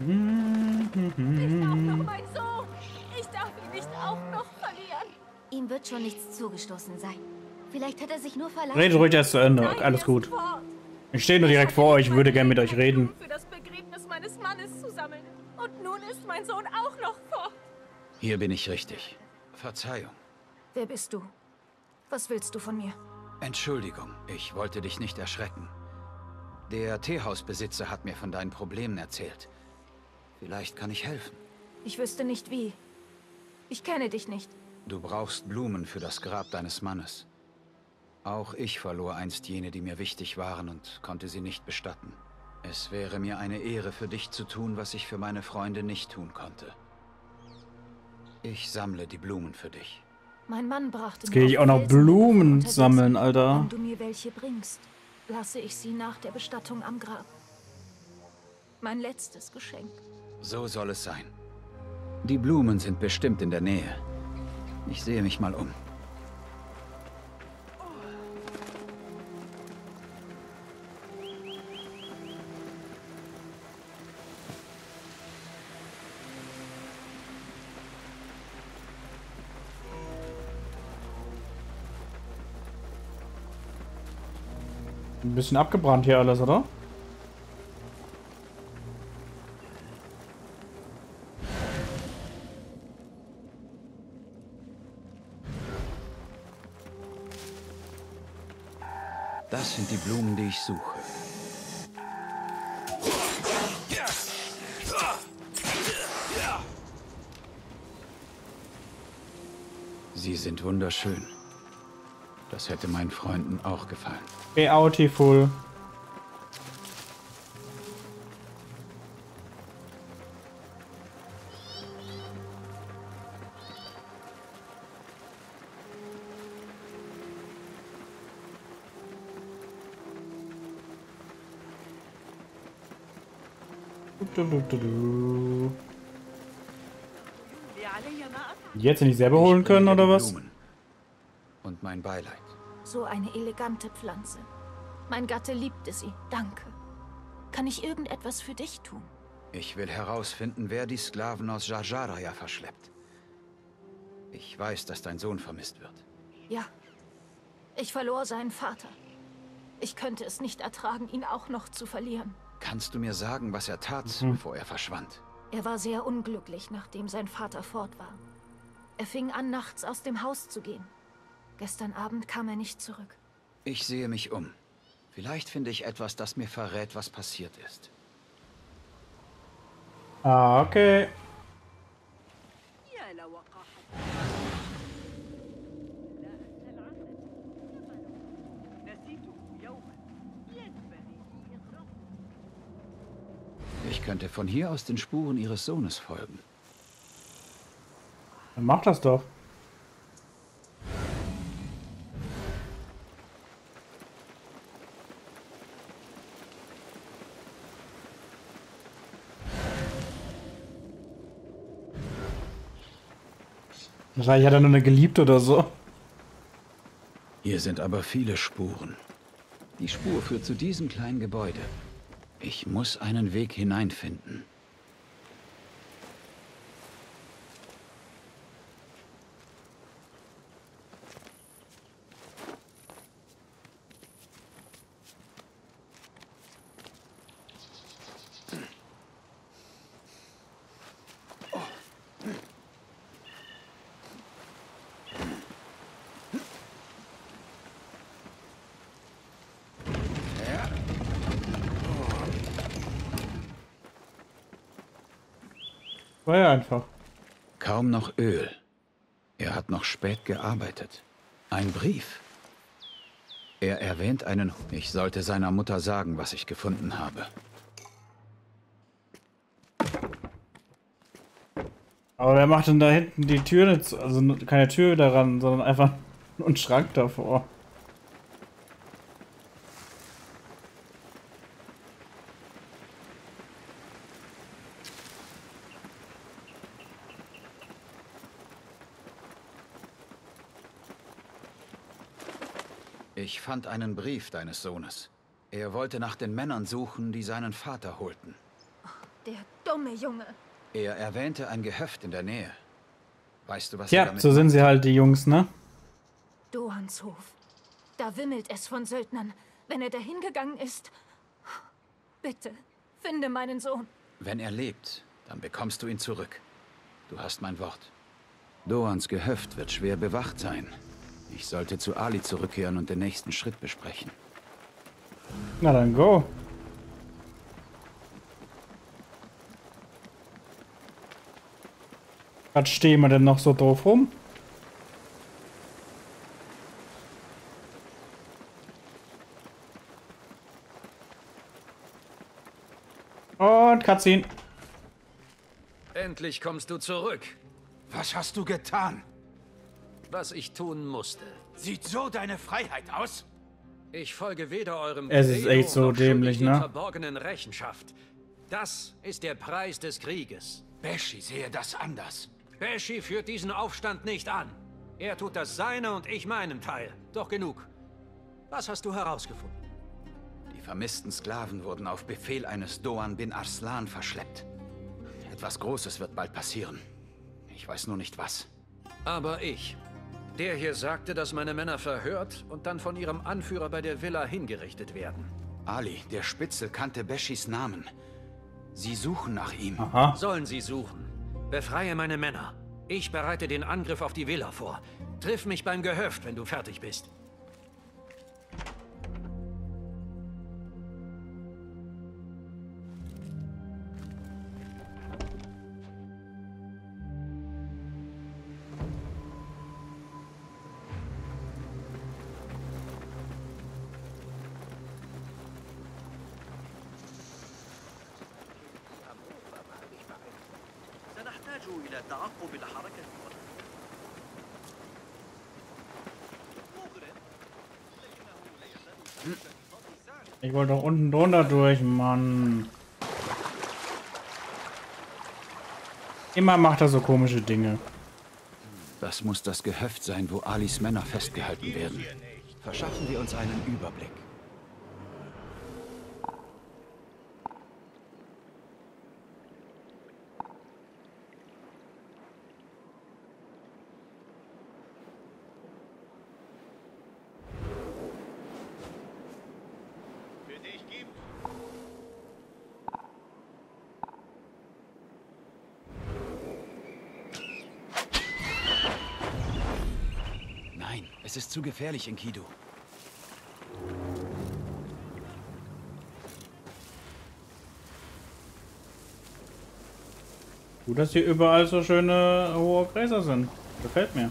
noch mein Sohn! Ich darf ihn nicht auch noch verlieren! Ihm wird schon nichts zugestoßen sein. Vielleicht hat er sich nur verlassen. Redet ruhig erst zu Ende. Nein, Alles er ist gut. fort. Ich stehe nur direkt vor euch, würde gerne mit euch reden. Für das Begräbnis meines Mannes zu sammeln. Und nun ist mein Sohn auch noch fort. Hier bin ich richtig. Verzeihung. Wer bist du? Was willst du von mir? Entschuldigung, ich wollte dich nicht erschrecken. Der Teehausbesitzer hat mir von deinen Problemen erzählt. Vielleicht kann ich helfen. Ich wüsste nicht wie. Ich kenne dich nicht. Du brauchst Blumen für das Grab deines Mannes. Auch ich verlor einst jene, die mir wichtig waren und konnte sie nicht bestatten. Es wäre mir eine Ehre für dich zu tun, was ich für meine Freunde nicht tun konnte. Ich sammle die Blumen für dich. Mein Mann brachte Jetzt gehe ich auch noch Blumen sammeln, Alter. Wenn du mir welche bringst, lasse ich sie nach der Bestattung am Grab. Mein letztes Geschenk. So soll es sein. Die Blumen sind bestimmt in der Nähe. Ich sehe mich mal um. Ein bisschen abgebrannt hier alles, oder? Das sind die Blumen, die ich suche. Sie sind wunderschön. Das hätte meinen Freunden auch gefallen. Beautiful. Jetzt nicht selber holen können, oder was? Und mein Beileid. So eine elegante Pflanze. Mein Gatte liebte sie. Danke. Kann ich irgendetwas für dich tun? Ich will herausfinden, wer die Sklaven aus Jar Jaraya verschleppt. Ich weiß, dass dein Sohn vermisst wird. Ja. Ich verlor seinen Vater. Ich könnte es nicht ertragen, ihn auch noch zu verlieren. Kannst du mir sagen, was er tat, bevor er verschwand? Er war sehr unglücklich, nachdem sein Vater fort war. Er fing an, nachts aus dem Haus zu gehen. Gestern Abend kam er nicht zurück. Ich sehe mich um. Vielleicht finde ich etwas, das mir verrät, was passiert ist. Ah, okay. Ich könnte von hier aus den Spuren ihres Sohnes folgen. Dann mach das doch. Wahrscheinlich hat er nur eine Geliebte oder so. Hier sind aber viele Spuren. Die Spur führt zu diesem kleinen Gebäude. Ich muss einen Weg hineinfinden. War ja einfach. Kaum noch Öl. Er hat noch spät gearbeitet. Ein Brief. Er erwähnt einen... Ich sollte seiner Mutter sagen, was ich gefunden habe. Aber wer macht denn da hinten die Tür nicht zu? Also keine Tür daran, sondern einfach einen Schrank davor. Ich fand einen Brief deines Sohnes. Er wollte nach den Männern suchen, die seinen Vater holten. Der dumme Junge. Er erwähnte ein Gehöft in der Nähe. Weißt du, was Ja, er damit so sind macht? sie halt, die Jungs, ne? Dohanshof. Da wimmelt es von Söldnern. Wenn er dahin gegangen ist... Bitte, finde meinen Sohn. Wenn er lebt, dann bekommst du ihn zurück. Du hast mein Wort. Dohans Gehöft wird schwer bewacht sein. Ich sollte zu Ali zurückkehren und den nächsten Schritt besprechen. Na dann go. Was stehen wir denn noch so doof rum? Und Cutscene. Endlich kommst du zurück. Was hast du getan? Was ich tun musste. Sieht so deine Freiheit aus? Ich folge weder eurem Es ist Credo echt so noch dämlich, schuldig in ne? verborgenen Rechenschaft. Das ist der Preis des Krieges. Beshi sehe das anders. Beshi führt diesen Aufstand nicht an. Er tut das seine und ich meinen Teil. Doch genug. Was hast du herausgefunden? Die vermissten Sklaven wurden auf Befehl eines Doan bin Arslan verschleppt. Etwas Großes wird bald passieren. Ich weiß nur nicht was. Aber ich. Der hier sagte, dass meine Männer verhört und dann von ihrem Anführer bei der Villa hingerichtet werden. Ali, der Spitzel, kannte Beshis Namen. Sie suchen nach ihm. Aha. Sollen sie suchen. Befreie meine Männer. Ich bereite den Angriff auf die Villa vor. Triff mich beim Gehöft, wenn du fertig bist. إلى تعقب الحركة. Ich wollte doch unten drunter durch, Mann. Immer macht er so komische Dinge. Das muss das Gehöft sein, wo Alis Männer festgehalten werden. Verschaffen wir uns einen Überblick. Es ist zu gefährlich, Enkidu. Gut, dass hier überall so schöne hohe Gräser sind. Gefällt mir.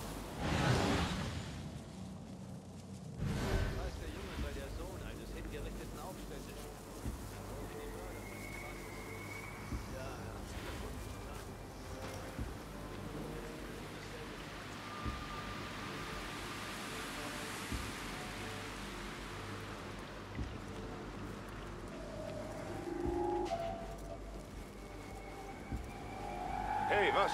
Hey, was?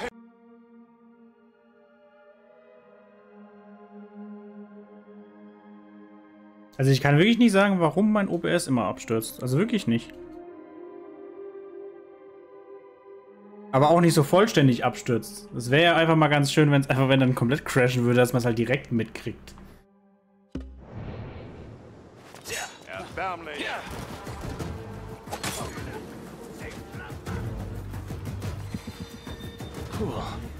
Also ich kann wirklich nicht sagen, warum mein OBS immer abstürzt. Also wirklich nicht. Aber auch nicht so vollständig abstürzt. Es wäre ja einfach mal ganz schön, wenn es einfach, wenn dann komplett crashen würde, dass man es halt direkt mitkriegt. Erbärmlich. Puh.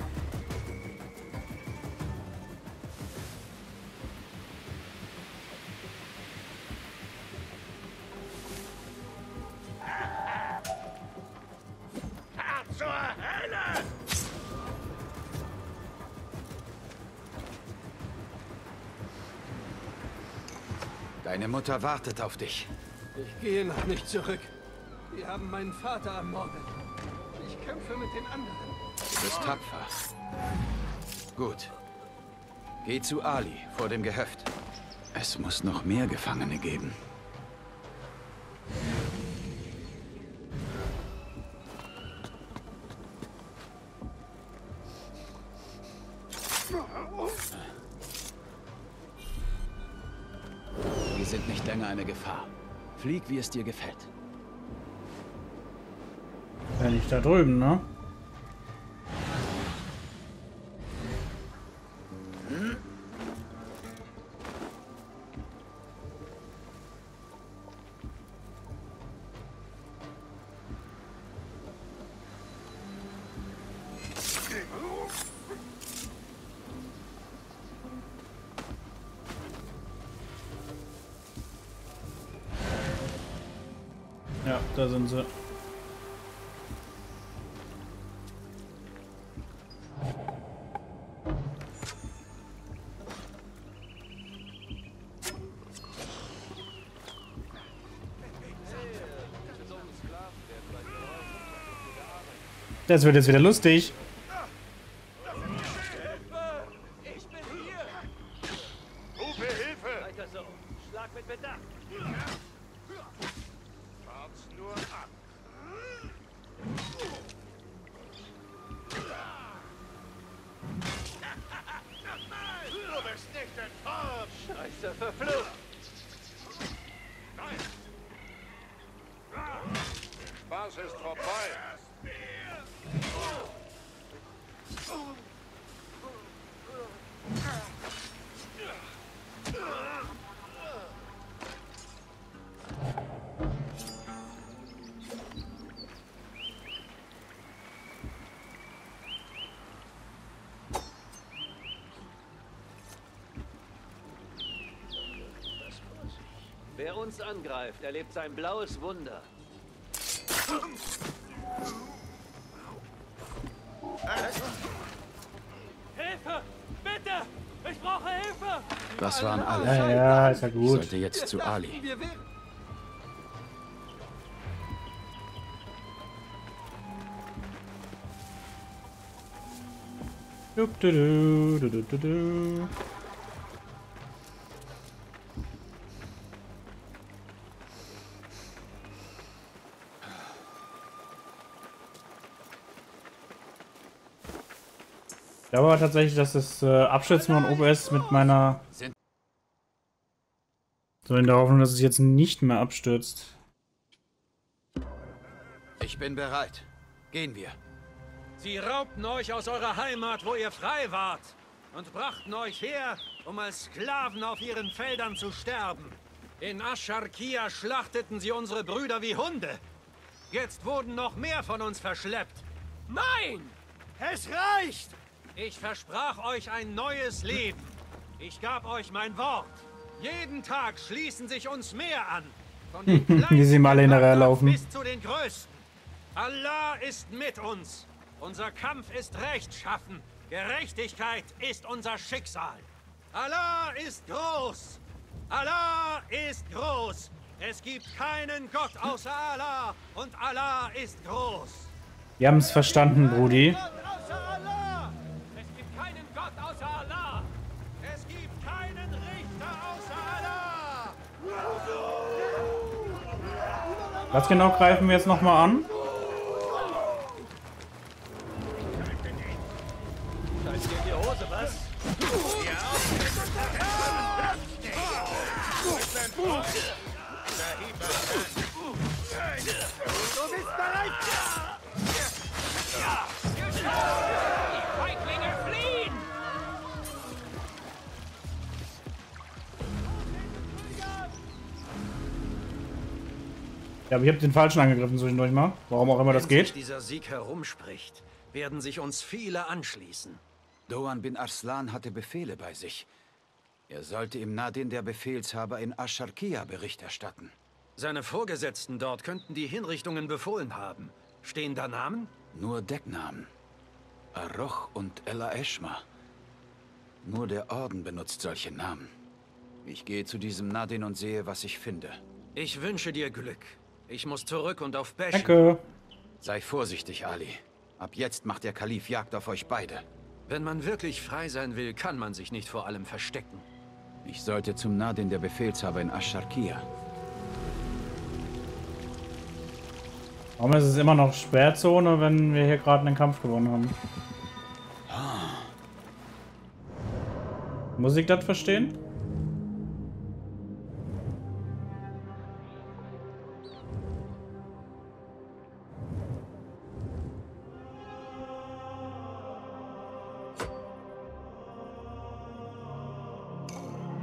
Zur Hölle! Deine Mutter wartet auf dich. Ich gehe noch nicht zurück. Die haben meinen Vater ermordet. Ich kämpfe mit den anderen. Du bist tapfer. Gut. Geh zu Ali, vor dem Gehöft. Es muss noch mehr Gefangene geben. Wir sind nicht länger eine Gefahr. Flieg, wie es dir gefällt. Ja, nicht da drüben, ne? Ja, da sind sie. Das wird jetzt wieder lustig. Ich bin hier! Rufe Hilfe! Weiter so. Schlag mit Bedacht. Wart's nur ab. Du bist nicht enttarnt! Scheiße, verflucht! Nein! Der Spaß ist vorbei. Wer uns angreift, erlebt sein blaues Wunder. Hilfe! Bitte! Ich brauche Hilfe! Das waren alle. Ja, ja, ist ja Ich gut. sollte jetzt zu Ali. Du. Ich glaube aber tatsächlich, dass das Abstürzen von OBS mit meiner... So in der Hoffnung, dass es jetzt nicht mehr abstürzt. Ich bin bereit. Gehen wir. Sie raubten euch aus eurer Heimat, wo ihr frei wart, und brachten euch her, um als Sklaven auf ihren Feldern zu sterben. In Ascharkia schlachteten sie unsere Brüder wie Hunde. Jetzt wurden noch mehr von uns verschleppt. Nein! Es reicht! Ich versprach euch ein neues Leben. Ich gab euch mein Wort. Jeden Tag schließen sich uns mehr an. Von den Wie sie mal hinterherlaufen. bis zu den Größten. Allah ist mit uns. Unser Kampf ist Rechtschaffen. Gerechtigkeit ist unser Schicksal. Allah ist groß. Allah ist groß. Es gibt keinen Gott außer Allah. Und Allah ist groß. Wir haben es verstanden, Brudi. Es gibt keinen Gott außer Allah. Es gibt keinen Richter außer Allah. Was genau greifen wir jetzt nochmal an? Scheiß dir in die Hose, was? Du bist bereit! Die Feiglinge fliehen! Ja, aber ich habe den Falschen angegriffen zwischendurch mal. Warum auch immer das Wenn geht. sich dieser Sieg herumspricht, werden sich uns viele anschließen. Doan bin Arslan hatte Befehle bei sich. Er sollte im Nadin der Befehlshaber in Ascharkia Bericht erstatten. Seine Vorgesetzten dort könnten die Hinrichtungen befohlen haben. Stehen da Namen? Nur Decknamen. Aroch und Ella Eschma. Nur der Orden benutzt solche Namen. Ich gehe zu diesem Nadin und sehe, was ich finde. Ich wünsche dir Glück. Ich muss zurück und auf Besh. Danke. Sei vorsichtig, Ali. Ab jetzt macht der Kalif Jagd auf euch beide. Wenn man wirklich frei sein will, kann man sich nicht vor allem verstecken. Ich sollte zum Nadin der Befehlshaber in Ascharkia. Warum ist es immer noch Sperrzone, wenn wir hier gerade einen Kampf gewonnen haben? Muss ich das verstehen?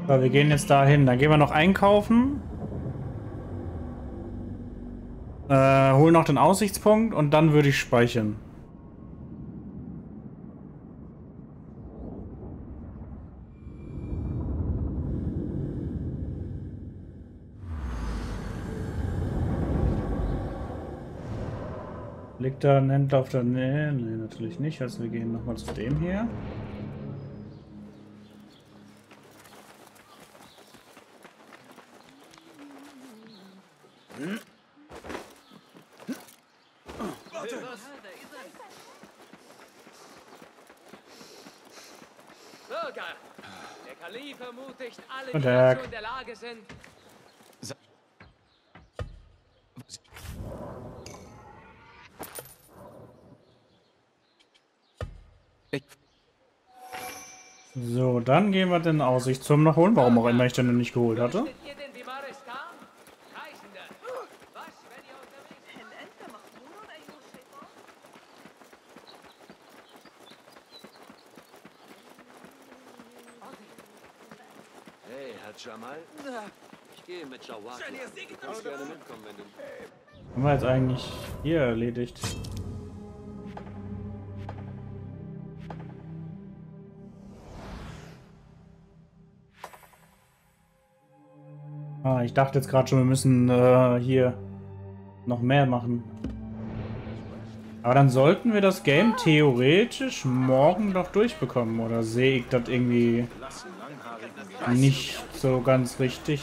So, wir gehen jetzt dahin. Dann gehen wir noch einkaufen. Holen noch den Aussichtspunkt und dann würde ich speichern. Liegt da ein Händler auf der Nähe? Nee, natürlich nicht. Also wir gehen nochmal zu dem hier. Bürger, der Kalif ermutigt alle, Guten die Tag. dazu in der Lage sind. So, dann gehen wir den Aussichtsturm noch holen. Warum auch immer ich den noch nicht geholt hatte. Ihr den Bimaristan? Reisende. Was, wenn ihr unterwegs Hey, Herr Jamal. Ich gehe mit Jawad. Kannst gerne mitkommen, wenn du... Haben wir jetzt eigentlich hier erledigt. Ah, ich dachte jetzt gerade schon, wir müssen hier noch mehr machen. Aber dann sollten wir das Game theoretisch morgen doch durchbekommen. Oder sehe ich das irgendwie nicht so ganz richtig?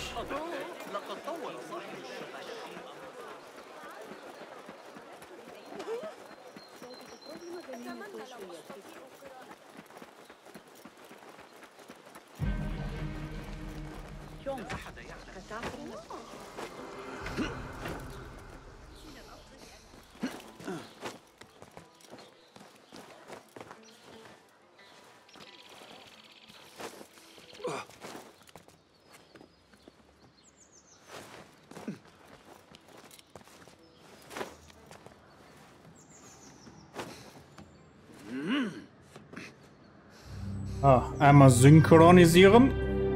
Ah, einmal synchronisieren.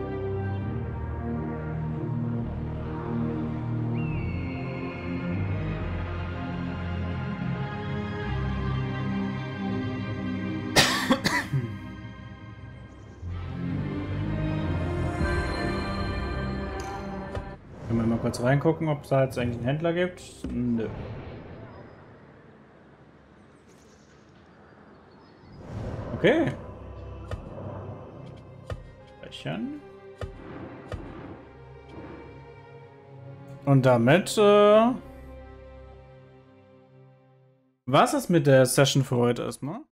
Können wir mal kurz reingucken, ob es da jetzt eigentlich einen Händler gibt? Nö. Okay. Und damit was ist mit der Session für heute erstmal?